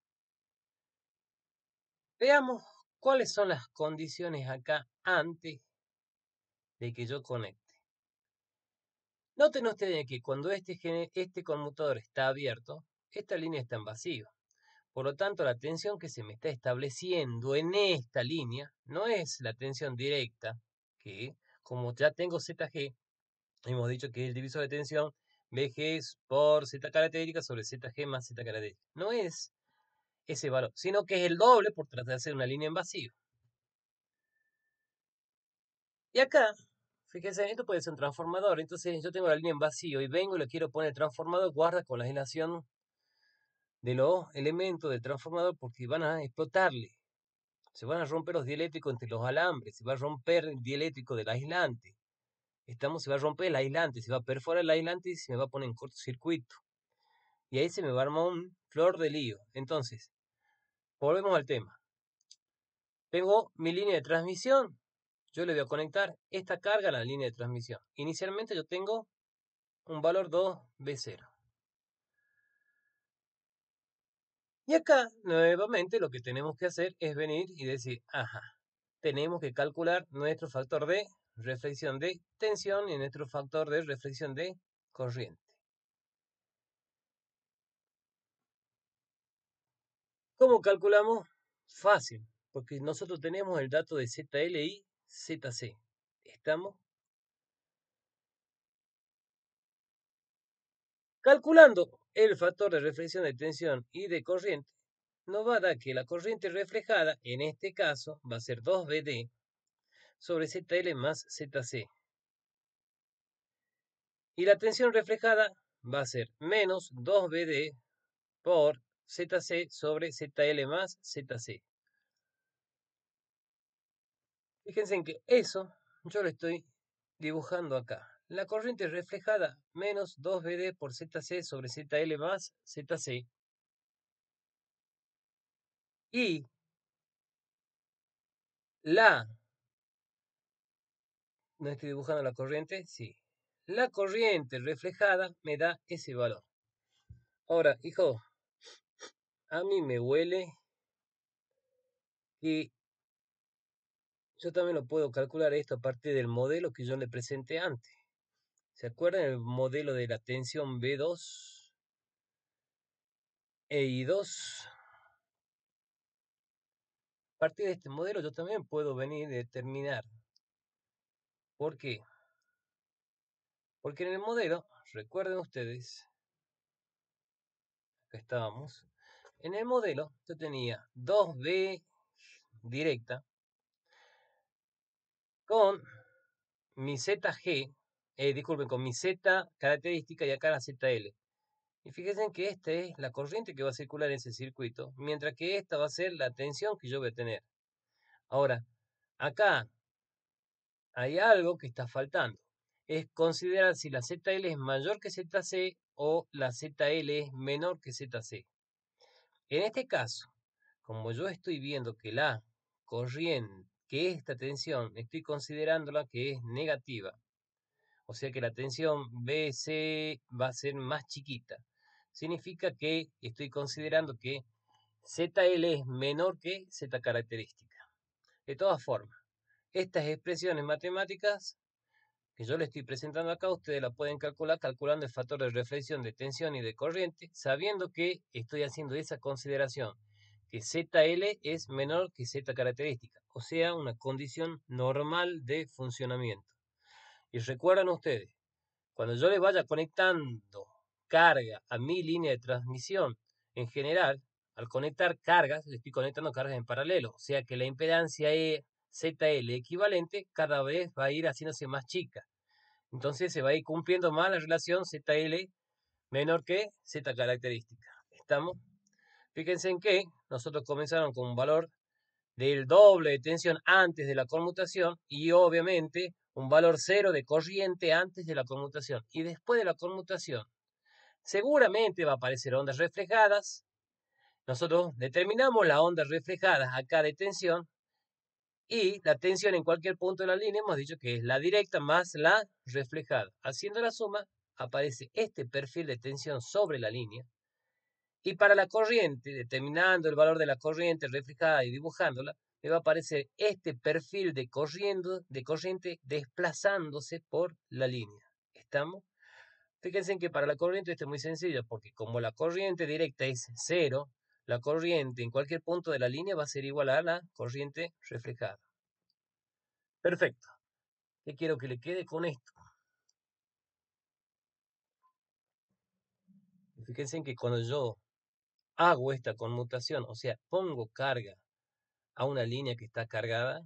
Veamos cuáles son las condiciones acá antes de que yo conecte. Noten ustedes que cuando este, este conmutador está abierto, esta línea está en vacío. Por lo tanto, la tensión que se me está estableciendo en esta línea no es la tensión directa, que como ya tengo Z G, hemos dicho que es el divisor de tensión B G por Z característica sobre Z G más Z característica. No es ese valor, sino que es el doble por tratar de hacer una línea en vacío. Y acá, fíjense, esto puede ser un transformador. Entonces yo tengo la línea en vacío y vengo y le quiero poner el transformador, guarda con la aislación de los elementos del transformador porque van a explotarle. Se van a romper los dieléctricos entre los alambres, se va a romper el dieléctrico del aislante. Estamos, se va a romper el aislante, se va a perforar el aislante y se me va a poner en cortocircuito. Y ahí se me va a armar un flor de lío. Entonces, volvemos al tema. Tengo mi línea de transmisión. Yo le voy a conectar esta carga a la línea de transmisión. Inicialmente yo tengo un valor dos B cero. Y acá, nuevamente, lo que tenemos que hacer es venir y decir, ajá, tenemos que calcular nuestro factor de reflexión de tensión y nuestro factor de reflexión de corriente. ¿Cómo calculamos? Fácil, porque nosotros tenemos el dato de Z L y Z C. ¿Estamos? Calculando el factor de reflexión de tensión y de corriente, nos va a dar que la corriente reflejada, en este caso, va a ser dos B D sobre Z L más Z C. Y la tensión reflejada va a ser menos dos B D por Z C sobre Z L más Z C. Fíjense en que eso yo lo estoy dibujando acá. La corriente reflejada menos dos B D por Z C sobre Z L más Z C. Y la... ¿No estoy dibujando la corriente? Sí. La corriente reflejada me da ese valor. Ahora, hijo, a mí me huele que yo también lo puedo calcular esto a partir del modelo que yo le presenté antes. ¿Se acuerdan el modelo de la tensión B dos e I dos? A partir de este modelo yo también puedo venir y determinar. ¿Por qué? Porque en el modelo, recuerden ustedes, acá estábamos, En el modelo yo tenía dos B directa con mi Z G, eh, disculpen, con mi Z característica y acá la Z L. Y fíjense que esta es la corriente que va a circular en ese circuito, mientras que esta va a ser la tensión que yo voy a tener. Ahora, acá hay algo que está faltando. Es considerar si la Z L es mayor que Z C o la Z L es menor que Z C. En este caso, como yo estoy viendo que la corriente, que esta tensión, estoy considerándola que es negativa, o sea que la tensión B C va a ser más chiquita. Significa que estoy considerando que Z L es menor que Z característica. De todas formas, estas expresiones matemáticas que yo le estoy presentando acá, ustedes la pueden calcular calculando el factor de reflexión de tensión y de corriente, sabiendo que estoy haciendo esa consideración, que Z L es menor que Z característica, o sea, una condición normal de funcionamiento. Y recuerdan ustedes, cuando yo le vaya conectando carga a mi línea de transmisión, en general, al conectar cargas, le estoy conectando cargas en paralelo, o sea que la impedancia E Z L equivalente cada vez va a ir haciéndose más chica. Entonces se va a ir cumpliendo más la relación Z L menor que Z característica. ¿Estamos? Fíjense en que nosotros comenzaron con un valor del doble de tensión antes de la conmutación y obviamente un valor cero de corriente antes de la conmutación. Y después de la conmutación, seguramente va a aparecer ondas reflejadas. Nosotros determinamos las ondas reflejadas acá de tensión y la tensión en cualquier punto de la línea hemos dicho que es la directa más la reflejada. Haciendo la suma, aparece este perfil de tensión sobre la línea. Y para la corriente, determinando el valor de la corriente reflejada y dibujándola, me va a aparecer este perfil de, corriendo, de corriente desplazándose por la línea. ¿Estamos? Fíjense en que para la corriente esto es muy sencillo, porque como la corriente directa es cero, la corriente en cualquier punto de la línea va a ser igual a la corriente reflejada. Perfecto. ¿Qué quiero que le quede con esto? Fíjense en que cuando yo hago esta conmutación, o sea, pongo carga a una línea que está cargada,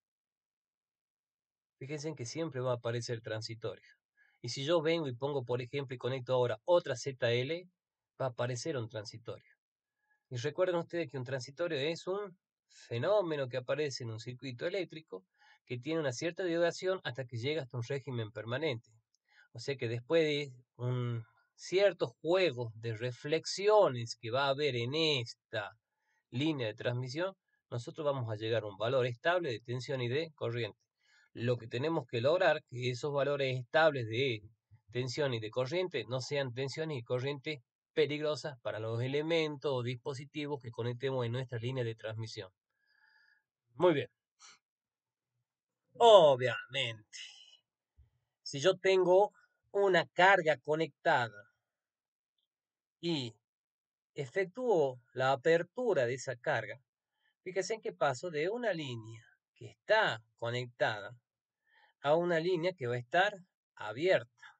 fíjense en que siempre va a aparecer transitorio. Y si yo vengo y pongo, por ejemplo, y conecto ahora otra Z L, va a aparecer un transitorio. Y recuerden ustedes que un transitorio es un fenómeno que aparece en un circuito eléctrico que tiene una cierta duración hasta que llega hasta un régimen permanente. O sea que después de un ciertos juegos de reflexiones que va a haber en esta línea de transmisión, nosotros vamos a llegar a un valor estable de tensión y de corriente. Lo que tenemos que lograr que esos valores estables de tensión y de corriente no sean tensiones y corrientes peligrosas para los elementos o dispositivos que conectemos en nuestra línea de transmisión. Muy bien. Obviamente, si yo tengo una carga conectada y efectúo la apertura de esa carga, fíjense en que paso de una línea que está conectada a una línea que va a estar abierta.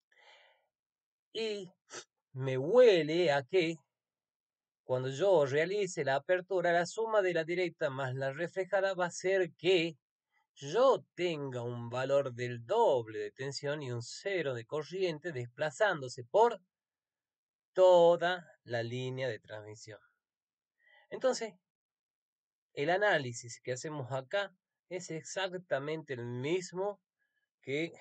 Y me huele a que cuando yo realice la apertura, la suma de la directa más la reflejada va a ser que yo tenga un valor del doble de tensión y un cero de corriente desplazándose por toda la línea de transmisión. Entonces, el análisis que hacemos acá es exactamente el mismo que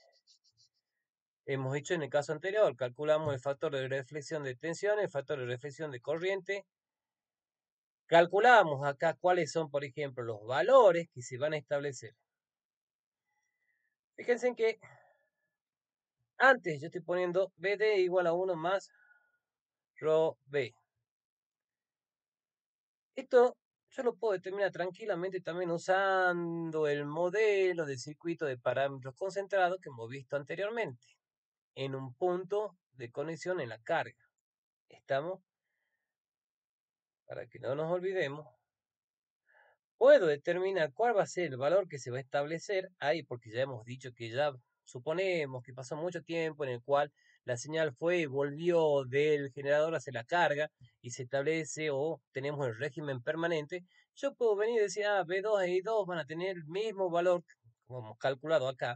hemos hecho en el caso anterior. Calculamos el factor de reflexión de tensión, el factor de reflexión de corriente. Calculamos acá cuáles son, por ejemplo, los valores que se van a establecer. Fíjense en que antes yo estoy poniendo B D igual a uno más rho B. Esto yo lo puedo determinar tranquilamente también usando el modelo de circuito de parámetros concentrados que hemos visto anteriormente en un punto de conexión en la carga. ¿Estamos? Para que no nos olvidemos, puedo determinar cuál va a ser el valor que se va a establecer ahí, porque ya hemos dicho que ya suponemos que pasó mucho tiempo en el cual la señal fue y volvió del generador hacia la carga y se establece o tenemos el régimen permanente, yo puedo venir y decir, ah, B dos e I dos van a tener el mismo valor como hemos calculado acá,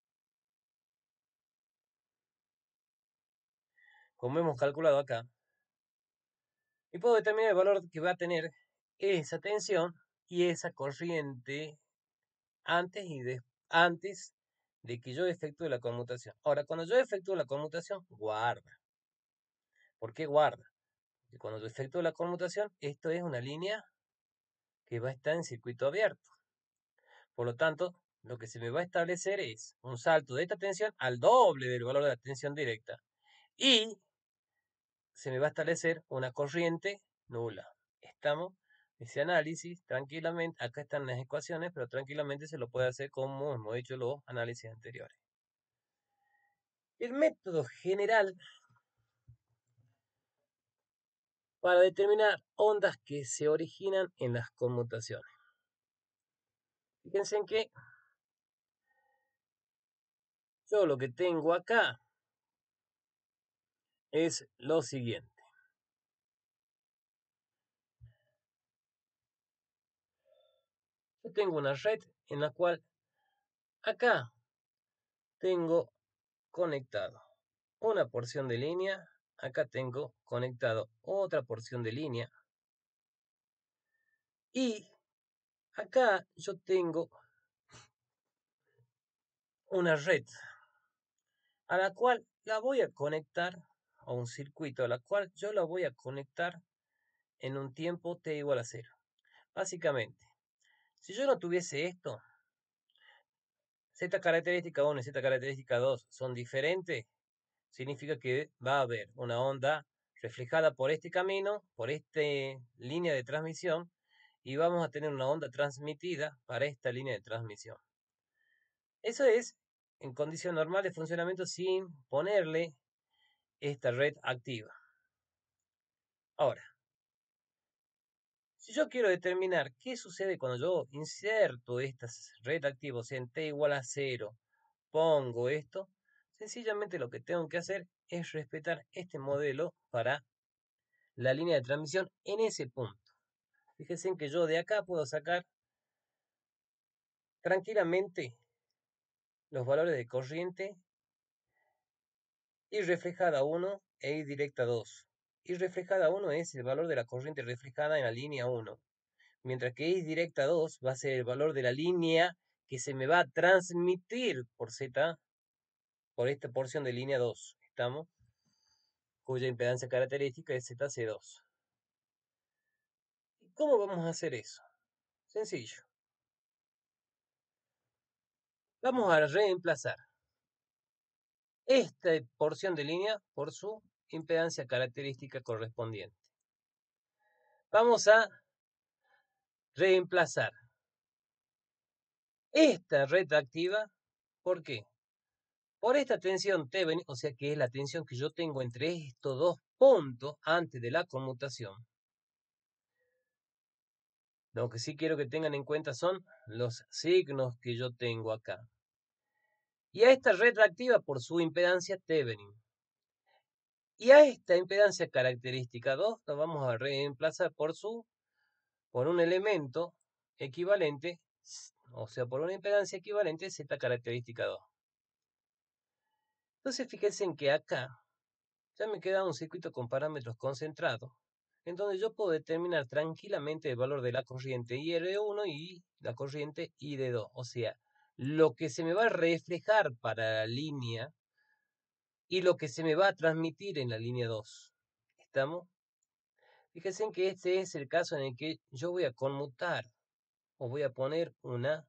como hemos calculado acá, y puedo determinar el valor que va a tener esa tensión y esa corriente antes y de, antes de que yo efectúe la conmutación. Ahora, cuando yo efectúo la conmutación, guarda. ¿Por qué guarda? Porque cuando yo efectúo la conmutación, esto es una línea que va a estar en circuito abierto. Por lo tanto, lo que se me va a establecer es un salto de esta tensión al doble del valor de la tensión directa. Y se me va a establecer una corriente nula. Estamos, ese análisis, tranquilamente, acá están las ecuaciones, pero tranquilamente se lo puede hacer como hemos hecho los análisis anteriores. El método general para determinar ondas que se originan en las conmutaciones. Fíjense en que yo lo que tengo acá es lo siguiente. Yo tengo una red en la cual acá tengo conectado una porción de línea, acá tengo conectado otra porción de línea y acá yo tengo una red a la cual la voy a conectar a un circuito a la cual yo la voy a conectar en un tiempo t igual a cero. Básicamente, si yo no tuviese esto, z característica uno y z característica dos son diferentes, significa que va a haber una onda reflejada por este camino, por esta línea de transmisión, y vamos a tener una onda transmitida para esta línea de transmisión. Eso es en condición normal de funcionamiento sin ponerle esta red activa. Ahora, si yo quiero determinar qué sucede cuando yo inserto esta red activa, o sea, en t igual a cero, pongo esto, sencillamente lo que tengo que hacer es respetar este modelo para la línea de transmisión en ese punto. Fíjense en que yo de acá puedo sacar tranquilamente los valores de corriente y reflejada uno e y directa dos. Y reflejada uno es el valor de la corriente reflejada en la línea uno, mientras que y directa dos va a ser el valor de la línea que se me va a transmitir por Z, por esta porción de línea dos. ¿Estamos? Cuya impedancia característica es Z C dos. ¿Y cómo vamos a hacer eso? Sencillo. Vamos a reemplazar esta porción de línea por su impedancia característica correspondiente. Vamos a reemplazar esta red activa, ¿por qué? Por esta tensión T, o sea que es la tensión que yo tengo entre estos dos puntos antes de la conmutación. Lo que sí quiero que tengan en cuenta son los signos que yo tengo acá. Y a esta red activa por su impedancia Thevenin. Y a esta impedancia característica dos lo vamos a reemplazar por su por un elemento equivalente, o sea, por una impedancia equivalente Z característica dos. Entonces fíjense en que acá ya me queda un circuito con parámetros concentrados, en donde yo puedo determinar tranquilamente el valor de la corriente I R uno y la corriente I D dos. O sea, lo que se me va a reflejar para la línea y lo que se me va a transmitir en la línea dos. ¿Estamos? Fíjense en que este es el caso en el que yo voy a conmutar o voy a poner una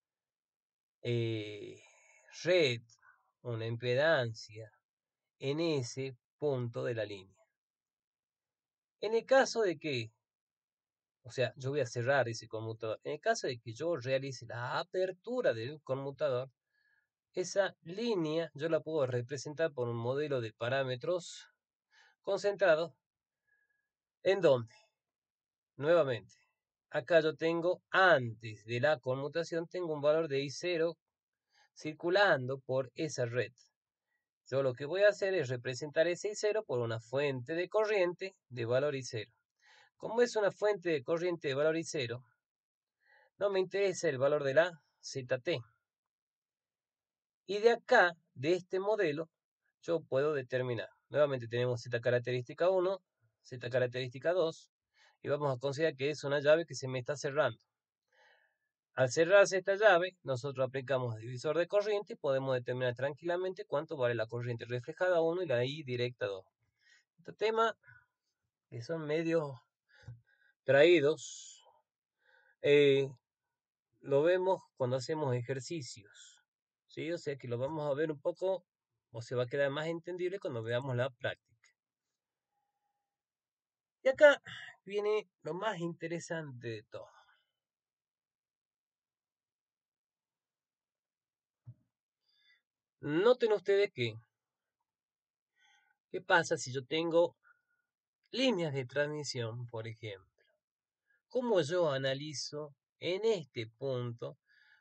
eh, red, una impedancia en ese punto de la línea. En el caso de que, o sea, yo voy a cerrar ese conmutador, en el caso de que yo realice la apertura del conmutador, esa línea yo la puedo representar por un modelo de parámetros concentrados, ¿en dónde? Nuevamente, acá yo tengo, antes de la conmutación, tengo un valor de I cero circulando por esa red. Yo lo que voy a hacer es representar ese I cero por una fuente de corriente de valor I cero. Como es una fuente de corriente de valor I cero, no me interesa el valor de la Z T. Y de acá, de este modelo, yo puedo determinar. Nuevamente tenemos Z característica uno, Z característica dos, y vamos a considerar que es una llave que se me está cerrando. Al cerrarse esta llave, nosotros aplicamos divisor de corriente y podemos determinar tranquilamente cuánto vale la corriente reflejada uno y la I directa dos. Este tema, que son medios traídos, eh, lo vemos cuando hacemos ejercicios, ¿sí? O sea que lo vamos a ver un poco, o se va a quedar más entendible cuando veamos la práctica. Y acá viene lo más interesante de todo. Noten ustedes que, ¿qué pasa si yo tengo líneas de transmisión, por ejemplo? ¿Cómo yo analizo en este punto,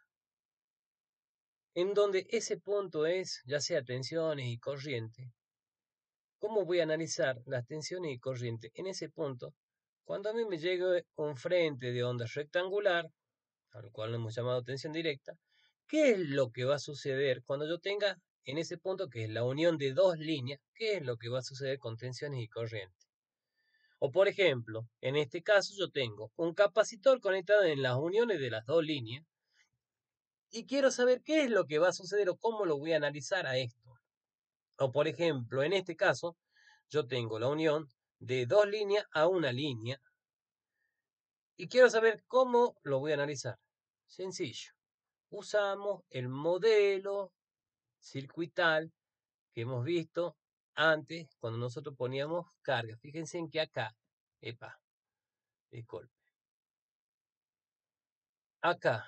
en donde ese punto es ya sea tensiones y corriente? ¿Cómo voy a analizar las tensiones y corriente en ese punto cuando a mí me llegue un frente de onda rectangular, al cual lo hemos llamado tensión directa? ¿Qué es lo que va a suceder cuando yo tenga en ese punto, que es la unión de dos líneas? ¿Qué es lo que va a suceder con tensiones y corriente? O por ejemplo, en este caso yo tengo un capacitor conectado en las uniones de las dos líneas y quiero saber qué es lo que va a suceder o cómo lo voy a analizar a esto. O por ejemplo, en este caso, yo tengo la unión de dos líneas a una línea y quiero saber cómo lo voy a analizar. Sencillo. Usamos el modelo circuital que hemos visto antes cuando nosotros poníamos carga. Fíjense en que acá, epa, disculpe. Acá,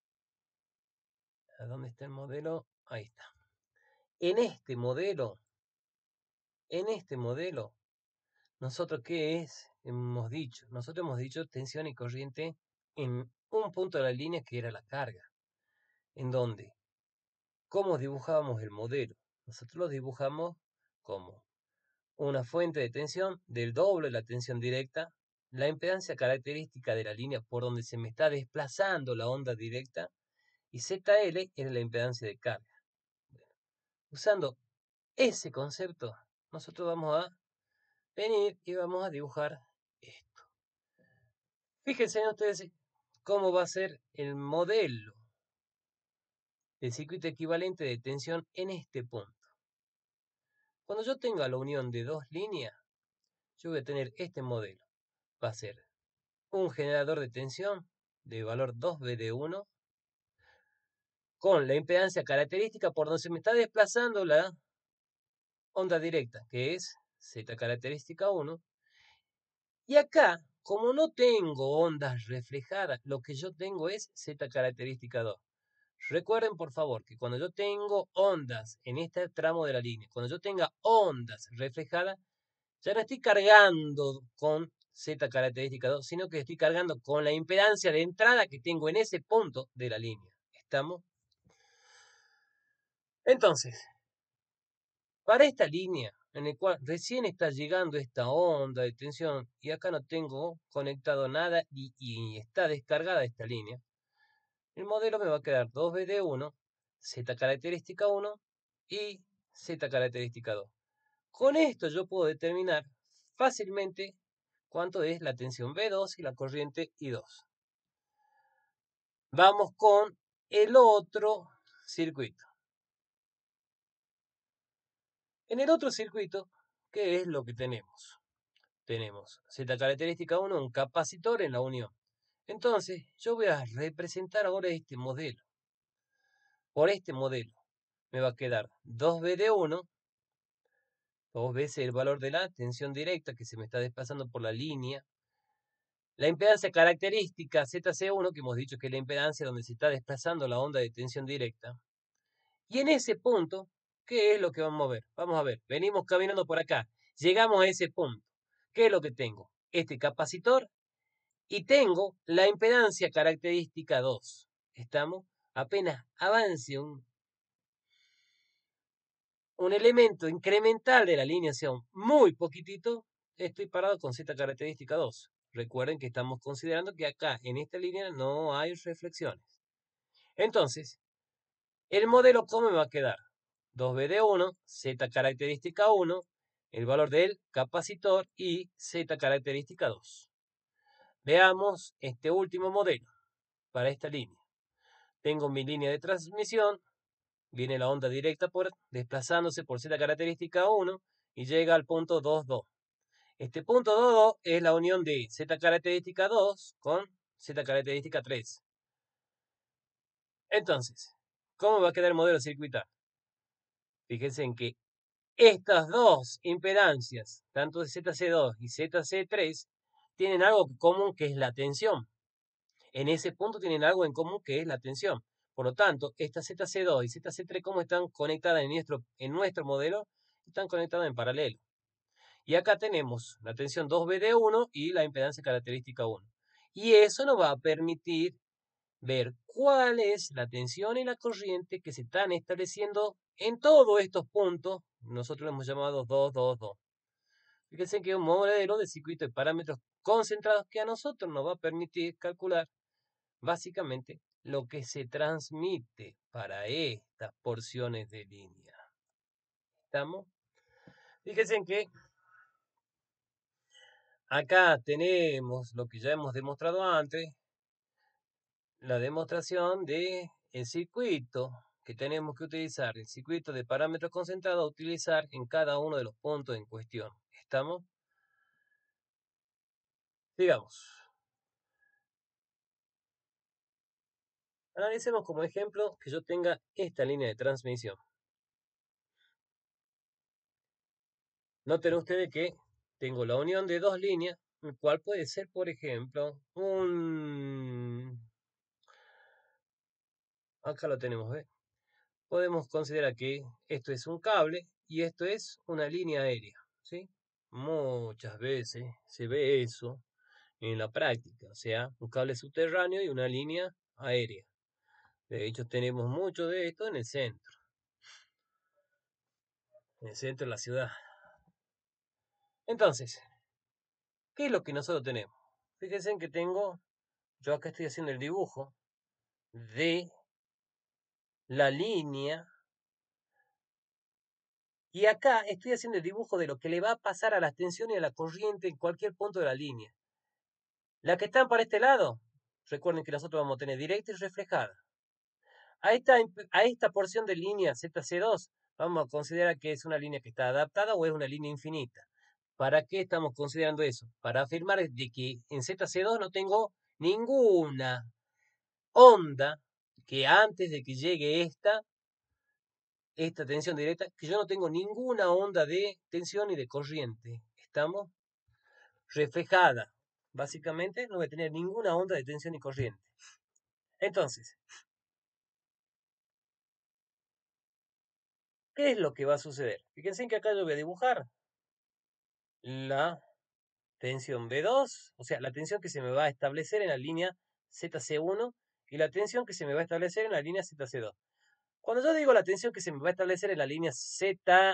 ¿a dónde está el modelo? Ahí está. En este modelo, en este modelo, nosotros ¿qué es? Hemos dicho, nosotros hemos dicho tensión y corriente en un punto de la línea que era la carga. ¿En donde? ¿Cómo dibujábamos el modelo? Nosotros lo dibujamos como una fuente de tensión del doble de la tensión directa, la impedancia característica de la línea por donde se me está desplazando la onda directa, y Z L es la impedancia de carga. Usando ese concepto, nosotros vamos a venir y vamos a dibujar esto. Fíjense ustedes cómo va a ser el modelo del circuito equivalente de tensión en este punto. Cuando yo tenga la unión de dos líneas, yo voy a tener este modelo. Va a ser un generador de tensión de valor dos B de uno con la impedancia característica por donde se me está desplazando la onda directa, que es Z característica uno. Y acá, como no tengo ondas reflejadas, lo que yo tengo es Z característica dos. Recuerden, por favor, que cuando yo tengo ondas en este tramo de la línea, cuando yo tenga ondas reflejadas, ya no estoy cargando con Z característica dos, sino que estoy cargando con la impedancia de entrada que tengo en ese punto de la línea. ¿Estamos? Entonces, para esta línea, en la cual recién está llegando esta onda de tensión y acá no tengo conectado nada y, y está descargada esta línea, el modelo me va a quedar dos B de uno, Z característica uno y Z característica dos. Con esto yo puedo determinar fácilmente cuánto es la tensión B dos y la corriente I dos. Vamos con el otro circuito. En el otro circuito, ¿qué es lo que tenemos? Tenemos Z característica uno, un capacitor en la unión. Entonces, yo voy a representar ahora este modelo. Por este modelo me va a quedar dos B de uno, dos veces el valor de la tensión directa que se me está desplazando por la línea. La impedancia característica Z C uno, que hemos dicho que es la impedancia donde se está desplazando la onda de tensión directa. Y en ese punto, ¿qué es lo que vamos a ver? Vamos a ver, venimos caminando por acá. Llegamos a ese punto. ¿Qué es lo que tengo? Este capacitor y tengo la impedancia característica dos. ¿Estamos? Apenas avance un, un elemento incremental de la línea sea muy poquitito, estoy parado con Z característica dos. Recuerden que estamos considerando que acá en esta línea no hay reflexiones. Entonces, el modelo, ¿cómo me va a quedar? dos B de uno, Z característica uno, el valor del capacitor y Z característica dos. Veamos este último modelo para esta línea. Tengo mi línea de transmisión, viene la onda directa por, desplazándose por Z característica uno y llega al punto dos dos. Este punto dos dos es la unión de Z característica dos con Z característica tres. Entonces, ¿cómo va a quedar el modelo circuital? Fíjense en que estas dos impedancias, tanto de Z C dos y Z C tres, tienen algo común que es la tensión. En ese punto tienen algo en común que es la tensión. Por lo tanto, esta Z C dos y Z C tres, ¿cómo están conectadas en nuestro, en nuestro modelo? Están conectadas en paralelo. Y acá tenemos la tensión dos B de uno y la impedancia característica uno. Y eso nos va a permitir ver cuál es la tensión y la corriente que se están estableciendo en todos estos puntos. Nosotros lo hemos llamado dos dos dos. Fíjense que es un modelo de circuito de parámetros concentrados que a nosotros nos va a permitir calcular básicamente lo que se transmite para estas porciones de línea. ¿Estamos? Fíjense que acá tenemos lo que ya hemos demostrado antes, la demostración de el circuito que tenemos que utilizar, el circuito de parámetros concentrados a utilizar en cada uno de los puntos en cuestión. ¿Estamos? Digamos, analicemos como ejemplo que yo tenga esta línea de transmisión. Noten ustedes que tengo la unión de dos líneas, el cual puede ser, por ejemplo, un... Acá lo tenemos, ¿ves? Podemos considerar que esto es un cable y esto es una línea aérea, ¿sí? Muchas veces se ve eso en la práctica, o sea, un cable subterráneo y una línea aérea. De hecho, tenemos mucho de esto en el centro, en el centro de la ciudad. Entonces, ¿qué es lo que nosotros tenemos? Fíjense en que tengo, yo acá estoy haciendo el dibujo de la línea y acá estoy haciendo el dibujo de lo que le va a pasar a la tensión y a la corriente en cualquier punto de la línea. La que están para este lado, recuerden que nosotros vamos a tener directa y reflejada. A esta, a esta porción de línea Z C dos vamos a considerar que es una línea que está adaptada o es una línea infinita. ¿Para qué estamos considerando eso? Para afirmar de que en Z C dos no tengo ninguna onda que antes de que llegue esta, esta tensión directa, que yo no tengo ninguna onda de tensión y de corriente. ¿Estamos? Reflejada. Básicamente no voy a tener ninguna onda de tensión y corriente. Entonces, ¿qué es lo que va a suceder? Fíjense que acá yo voy a dibujar la tensión B dos, o sea, la tensión que se me va a establecer en la línea Z C uno y la tensión que se me va a establecer en la línea Z C dos. Cuando yo digo la tensión que se me va a establecer en la línea Z,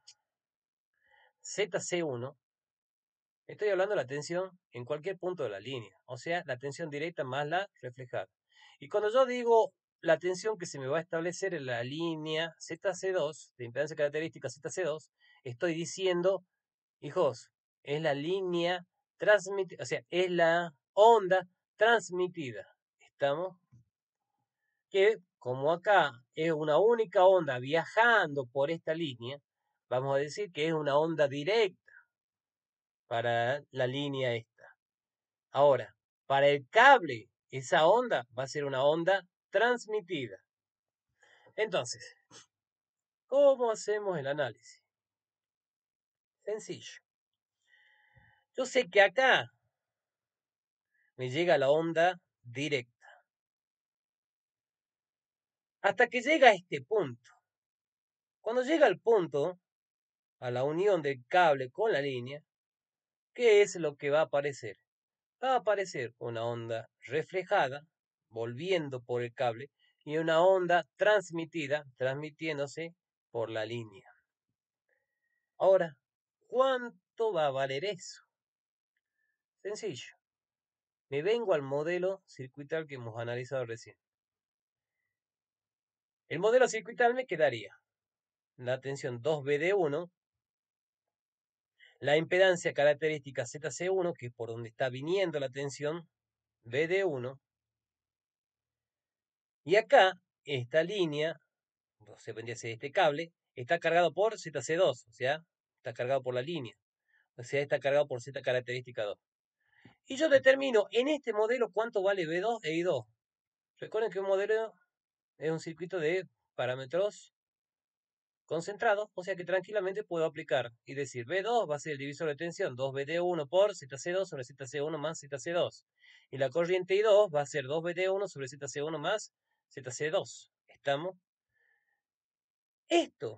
Z C uno, estoy hablando de la tensión en cualquier punto de la línea, o sea, la tensión directa más la reflejada. Y cuando yo digo la tensión que se me va a establecer en la línea Z C dos, de impedancia característica Z C dos, estoy diciendo, hijos, es la línea transmitida, o sea, es la onda transmitida. ¿Estamos? Que como acá es una única onda viajando por esta línea, vamos a decir que es una onda directa para la línea esta. Ahora, para el cable, esa onda va a ser una onda transmitida. Entonces, ¿cómo hacemos el análisis? Sencillo. Yo sé que acá me llega la onda directa. Hasta que llega a este punto. Cuando llega al punto, a la unión del cable con la línea, ¿qué es lo que va a aparecer? Va a aparecer una onda reflejada, volviendo por el cable, y una onda transmitida, transmitiéndose por la línea. Ahora, ¿cuánto va a valer eso? Sencillo. Me vengo al modelo circuital que hemos analizado recién. El modelo circuital me quedaría la tensión dos B D uno, la impedancia característica Z C uno, que es por donde está viniendo la tensión B D uno, y acá esta línea, o sea, vendría a ser este cable, está cargado por Z C dos, o sea, está cargado por la línea, o sea, está cargado por Z característica dos. Y yo determino en este modelo cuánto vale B dos e I dos. Recuerden que un modelo es un circuito de parámetros concentrados, o sea que tranquilamente puedo aplicar y decir B dos va a ser el divisor de tensión dos B D uno por Z C dos sobre Z C uno más Z C dos. Y la corriente I dos va a ser dos B D uno sobre Z C uno más Z C dos. ¿Estamos? Esto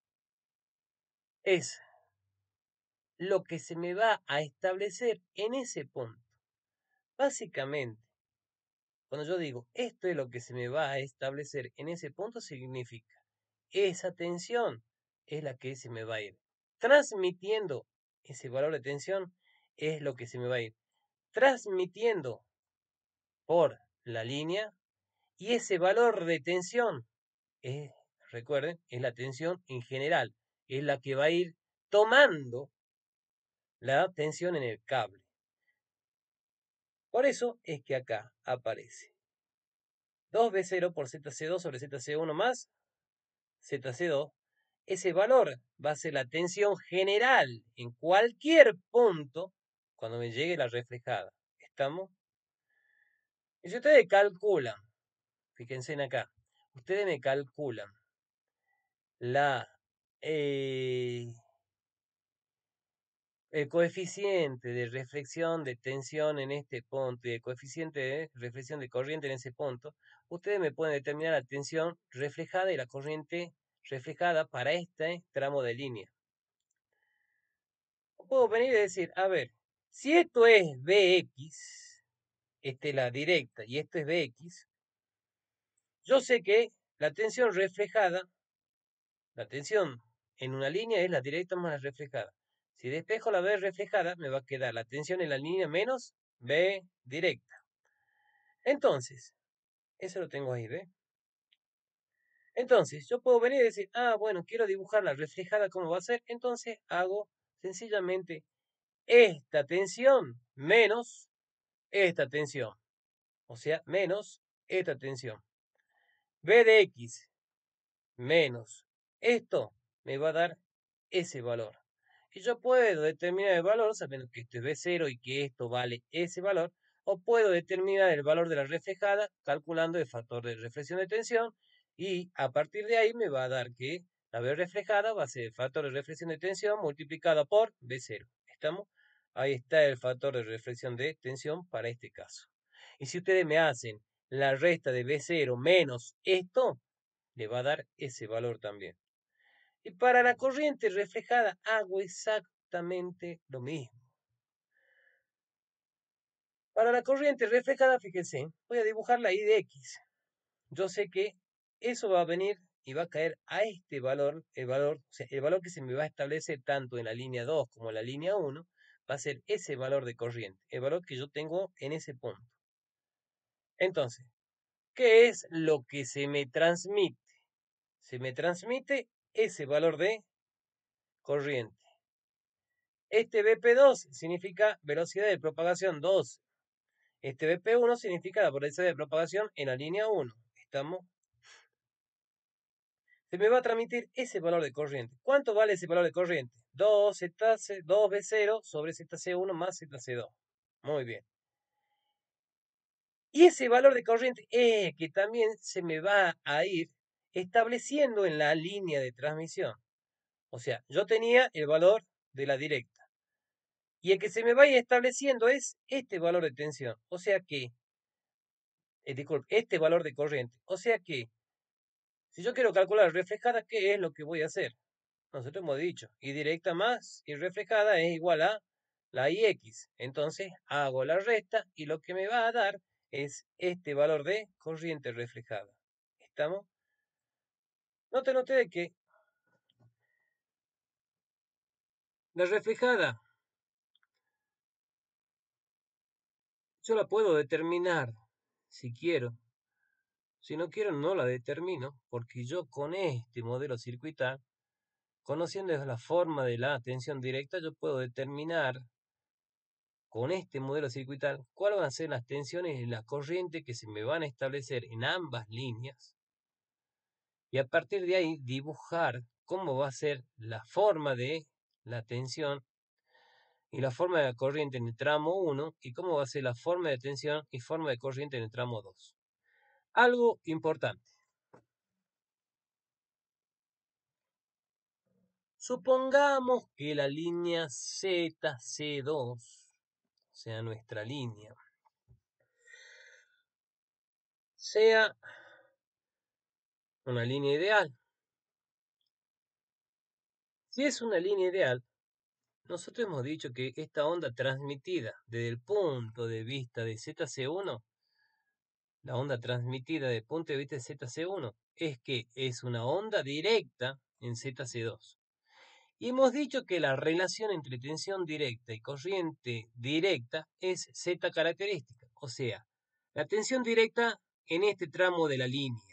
es lo que se me va a establecer en ese punto. Básicamente, cuando yo digo esto es lo que se me va a establecer en ese punto, significa esa tensión es la que se me va a ir transmitiendo. Ese valor de tensión es lo que se me va a ir transmitiendo por la línea, y ese valor de tensión es, recuerden, es la tensión en general, es la que va a ir tomando la tensión en el cable. Por eso es que acá aparece dos B cero por Z C dos sobre Z C uno más Z C dos. Ese valor va a ser la tensión general en cualquier punto cuando me llegue la reflejada. ¿Estamos? Y si ustedes calculan, fíjense en acá, ustedes me calculan la, eh, el coeficiente de reflexión de tensión en este punto y el coeficiente de reflexión de corriente en ese punto, ustedes me pueden determinar la tensión reflejada y la corriente reflejada para este tramo de línea. Puedo venir y decir, a ver, si esto es B X, esta es la directa y esto es B X, yo sé que la tensión reflejada, la tensión en una línea es la directa más la reflejada. Si despejo la B reflejada, me va a quedar la tensión en la línea menos B directa. Entonces, eso lo tengo ahí, ¿ve? Entonces, yo puedo venir y decir, ah, bueno, quiero dibujar la reflejada, ¿cómo va a ser? Entonces, hago sencillamente esta tensión menos esta tensión. O sea, menos esta tensión. B de X menos esto me va a dar ese valor. Y yo puedo determinar el valor sabiendo que esto es B cero y que esto vale ese valor. O puedo determinar el valor de la reflejada calculando el factor de reflexión de tensión. Y a partir de ahí me va a dar que la B reflejada va a ser el factor de reflexión de tensión multiplicado por B cero. ¿Estamos? Ahí está el factor de reflexión de tensión para este caso. Y si ustedes me hacen la resta de B cero menos esto, le va a dar ese valor también. Y para la corriente reflejada hago exactamente lo mismo. Para la corriente reflejada, fíjense, voy a dibujar la I de X. Yo sé que eso va a venir y va a caer a este valor, el valor, o sea, el valor que se me va a establecer tanto en la línea dos como en la línea uno, va a ser ese valor de corriente, el valor que yo tengo en ese punto. Entonces, ¿qué es lo que se me transmite? Se me transmite ese valor de corriente. Este B P dos significa velocidad de propagación dos. Este B P uno significa la velocidad de propagación en la línea uno. ¿Estamos? Se me va a transmitir ese valor de corriente. ¿Cuánto vale ese valor de corriente? dos, Z C, dos B cero sobre Z C uno más Z C dos. Muy bien. Y ese valor de corriente es que también se me va a ir estableciendo en la línea de transmisión. O sea, yo tenía el valor de la directa. Y el que se me vaya estableciendo es este valor de tensión. O sea que, eh, disculpe, este valor de corriente. O sea que, si yo quiero calcular reflejada, ¿qué es lo que voy a hacer? Nosotros hemos dicho, y directa más y reflejada es igual a la I X. Entonces hago la resta y lo que me va a dar es este valor de corriente reflejada. ¿Estamos? Noten ustedes que La reflejada, yo la puedo determinar si quiero. Si no quiero, no la determino, porque yo con este modelo circuital, conociendo la forma de la tensión directa, yo puedo determinar con este modelo circuital cuáles van a ser las tensiones y las corrientes que se me van a establecer en ambas líneas. Y a partir de ahí dibujar cómo va a ser la forma de la tensión y la forma de la corriente en el tramo uno y cómo va a ser la forma de tensión y forma de corriente en el tramo dos. Algo importante. Supongamos que la línea Z C dos, o sea, nuestra línea, sea una línea ideal. Si es una línea ideal, nosotros hemos dicho que esta onda transmitida desde el punto de vista de Z C uno, la onda transmitida desde el punto de vista de Z C uno, es que es una onda directa en Z C dos. Y hemos dicho que la relación entre tensión directa y corriente directa es Z característica, o sea, la tensión directa en este tramo de la línea,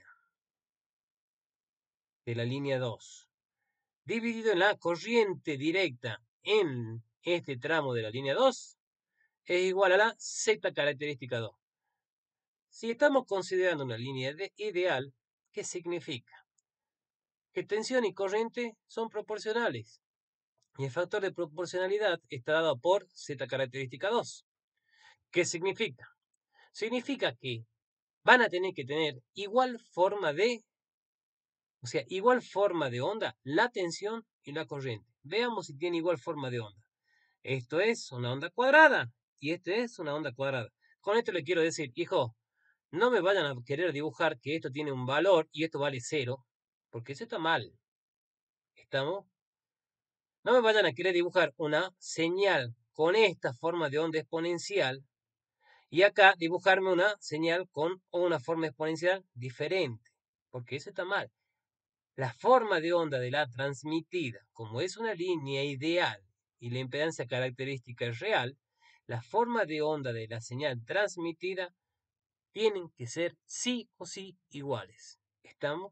de la línea dos, dividido en la corriente directa en este tramo de la línea dos, es igual a la Z característica dos. Si estamos considerando una línea de ideal, ¿qué significa? Que tensión y corriente son proporcionales. Y el factor de proporcionalidad está dado por Z característica dos. ¿Qué significa? Significa que van a tener que tener igual forma de, o sea, igual forma de onda, la tensión y la corriente. Veamos si tiene igual forma de onda. Esto es una onda cuadrada y esto es una onda cuadrada. Con esto le quiero decir, hijo, no me vayan a querer dibujar que esto tiene un valor y esto vale cero, porque eso está mal. ¿Estamos? No me vayan a querer dibujar una señal con esta forma de onda exponencial y acá dibujarme una señal con una forma exponencial diferente, porque eso está mal. La forma de onda de la transmitida, como es una línea ideal y la impedancia característica es real, la forma de onda de la señal transmitida tienen que ser sí o sí iguales. ¿Estamos?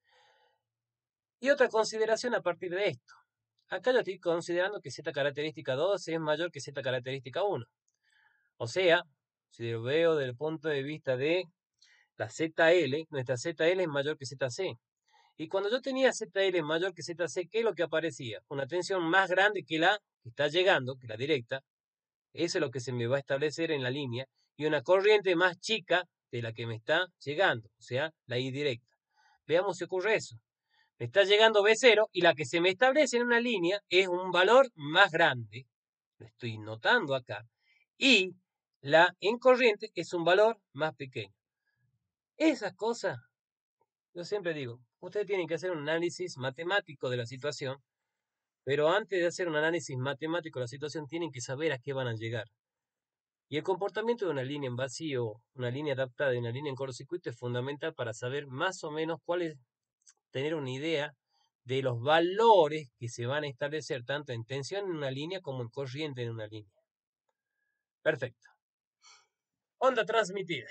Y otra consideración a partir de esto. Acá yo estoy considerando que Z característica dos es mayor que Z característica uno. O sea, si lo veo desde el punto de vista de la Z L, nuestra Z L es mayor que Z C. Y cuando yo tenía Z L mayor que Z C, ¿qué es lo que aparecía? Una tensión más grande que la que está llegando, que la directa. Eso es lo que se me va a establecer en la línea. Y una corriente más chica de la que me está llegando, o sea, la I directa. Veamos si ocurre eso. Me está llegando B cero y la que se me establece en una línea es un valor más grande. Lo estoy notando acá. Y la en corriente es un valor más pequeño. Esas cosas, yo siempre digo, ustedes tienen que hacer un análisis matemático de la situación, pero antes de hacer un análisis matemático de la situación, tienen que saber a qué van a llegar. Y el comportamiento de una línea en vacío, una línea adaptada y una línea en cortocircuito es fundamental para saber más o menos cuál es, tener una idea de los valores que se van a establecer tanto en tensión en una línea como en corriente en una línea. Perfecto. Onda transmitida.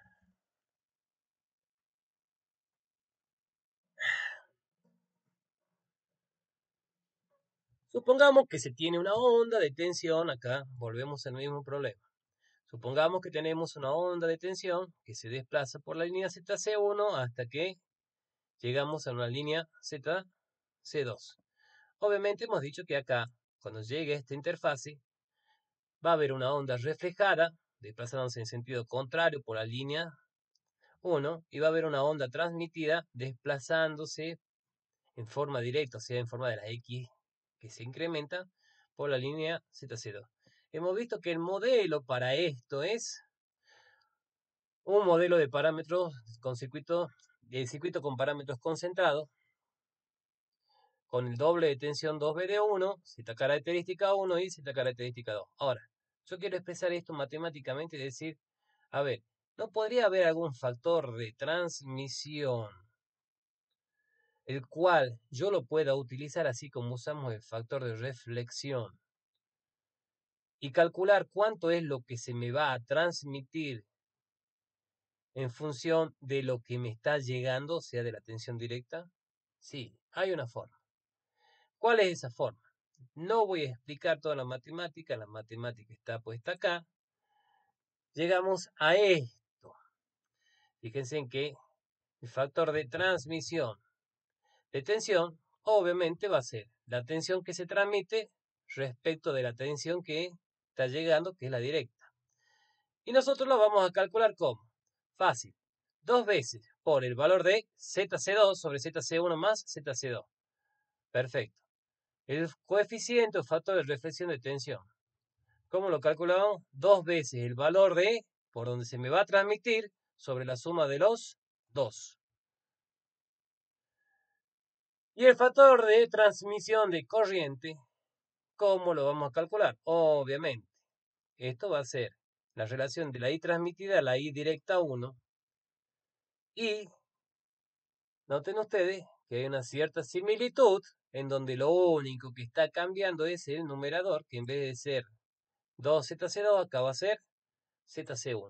Supongamos que se tiene una onda de tensión, acá volvemos al mismo problema. Supongamos que tenemos una onda de tensión que se desplaza por la línea Z C uno hasta que llegamos a una línea Z C dos. Obviamente hemos dicho que acá, cuando llegue a esta interfase, va a haber una onda reflejada, desplazándose en sentido contrario por la línea uno, y va a haber una onda transmitida desplazándose en forma directa, o sea, en forma de la X que se incrementa por la línea Z C dos. Hemos visto que el modelo para esto es un modelo de parámetros con circuito, de circuito con parámetros concentrados, con el doble de tensión dos B de uno, Z característica uno y Z característica dos. Ahora, yo quiero expresar esto matemáticamente y decir, a ver, ¿no podría haber algún factor de transmisión el cual yo lo pueda utilizar así como usamos el factor de reflexión y calcular cuánto es lo que se me va a transmitir en función de lo que me está llegando, sea de la tensión directa. Sí, hay una forma. ¿Cuál es esa forma? No voy a explicar toda la matemática, la matemática está puesta acá. Llegamos a esto. Fíjense en que el factor de transmisión de tensión obviamente va a ser la tensión que se transmite respecto de la tensión que está llegando, que es la directa. Y nosotros lo vamos a calcular como fácil. Dos veces por el valor de Z C dos sobre Z C uno más Z C dos. Perfecto. El coeficiente o factor de reflexión de tensión. ¿Cómo lo calculamos? Dos veces el valor de por donde se me va a transmitir sobre la suma de los dos. Y el factor de transmisión de corriente, ¿cómo lo vamos a calcular? Obviamente, esto va a ser la relación de la I transmitida a la I directa uno. Y noten ustedes que hay una cierta similitud en donde lo único que está cambiando es el numerador, que en vez de ser dos Z C dos acá va a ser Z C uno.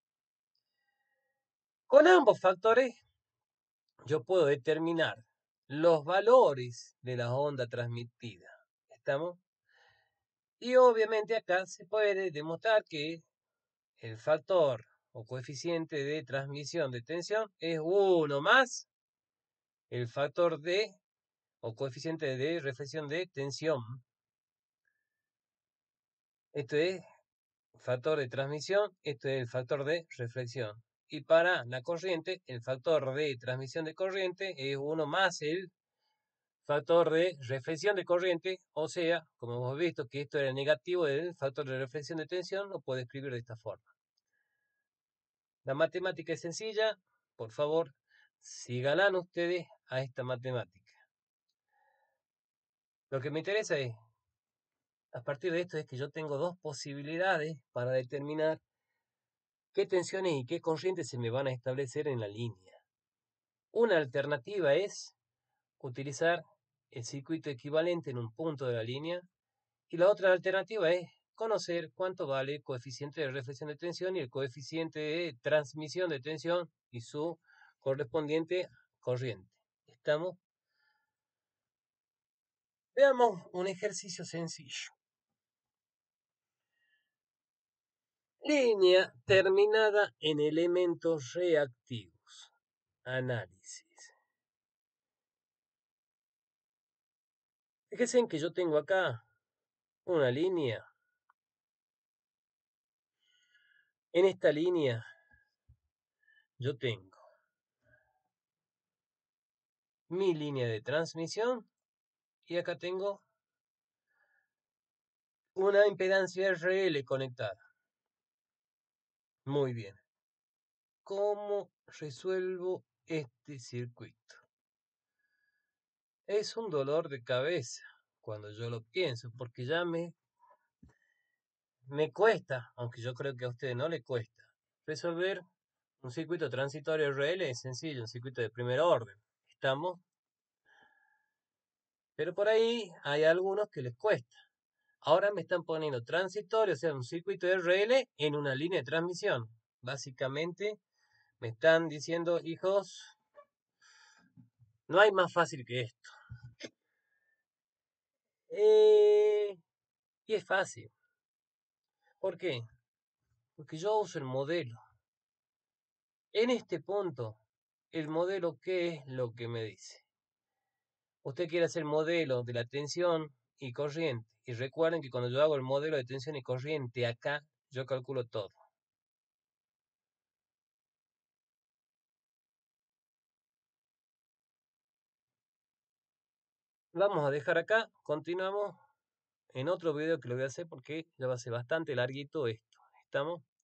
Con ambos factores yo puedo determinar los valores de la onda transmitida. ¿Estamos? Y obviamente acá se puede demostrar que el factor o coeficiente de transmisión de tensión es uno más el factor de o coeficiente de reflexión de tensión. Esto es factor de transmisión, esto es el factor de reflexión. Y para la corriente, el factor de transmisión de corriente es uno más el factor de reflexión de corriente, o sea, como hemos visto que esto era negativo del factor de reflexión de tensión, lo puedo escribir de esta forma. La matemática es sencilla, por favor, síganla ustedes a esta matemática. Lo que me interesa es, a partir de esto, es que yo tengo dos posibilidades para determinar qué tensiones y qué corrientes se me van a establecer en la línea. Una alternativa es utilizar el circuito equivalente en un punto de la línea. Y la otra alternativa es conocer cuánto vale el coeficiente de reflexión de tensión y el coeficiente de transmisión de tensión y su correspondiente corriente. ¿Estamos? Veamos un ejercicio sencillo. Línea terminada en elementos reactivos. Análisis. Fíjense en que yo tengo acá una línea. En esta línea yo tengo mi línea de transmisión y acá tengo una impedancia R L conectada. Muy bien. ¿Cómo resuelvo este circuito? Es un dolor de cabeza cuando yo lo pienso, porque ya me, me cuesta, aunque yo creo que a ustedes no le cuesta, resolver un circuito transitorio R L. Es sencillo, un circuito de primer orden. ¿Estamos? Pero por ahí hay algunos que les cuesta. Ahora me están poniendo transitorio, o sea, un circuito de R L en una línea de transmisión. Básicamente me están diciendo, hijos, no hay más fácil que esto. Eh, y es fácil. ¿Por qué? Porque yo uso el modelo. En este punto, el modelo, ¿qué es lo que me dice? Usted quiere hacer el modelo de la tensión y corriente. Y recuerden que cuando yo hago el modelo de tensión y corriente acá, yo calculo todo. Vamos a dejar acá. Continuamos en otro video que lo voy a hacer porque ya va a ser bastante larguito esto. ¿Estamos?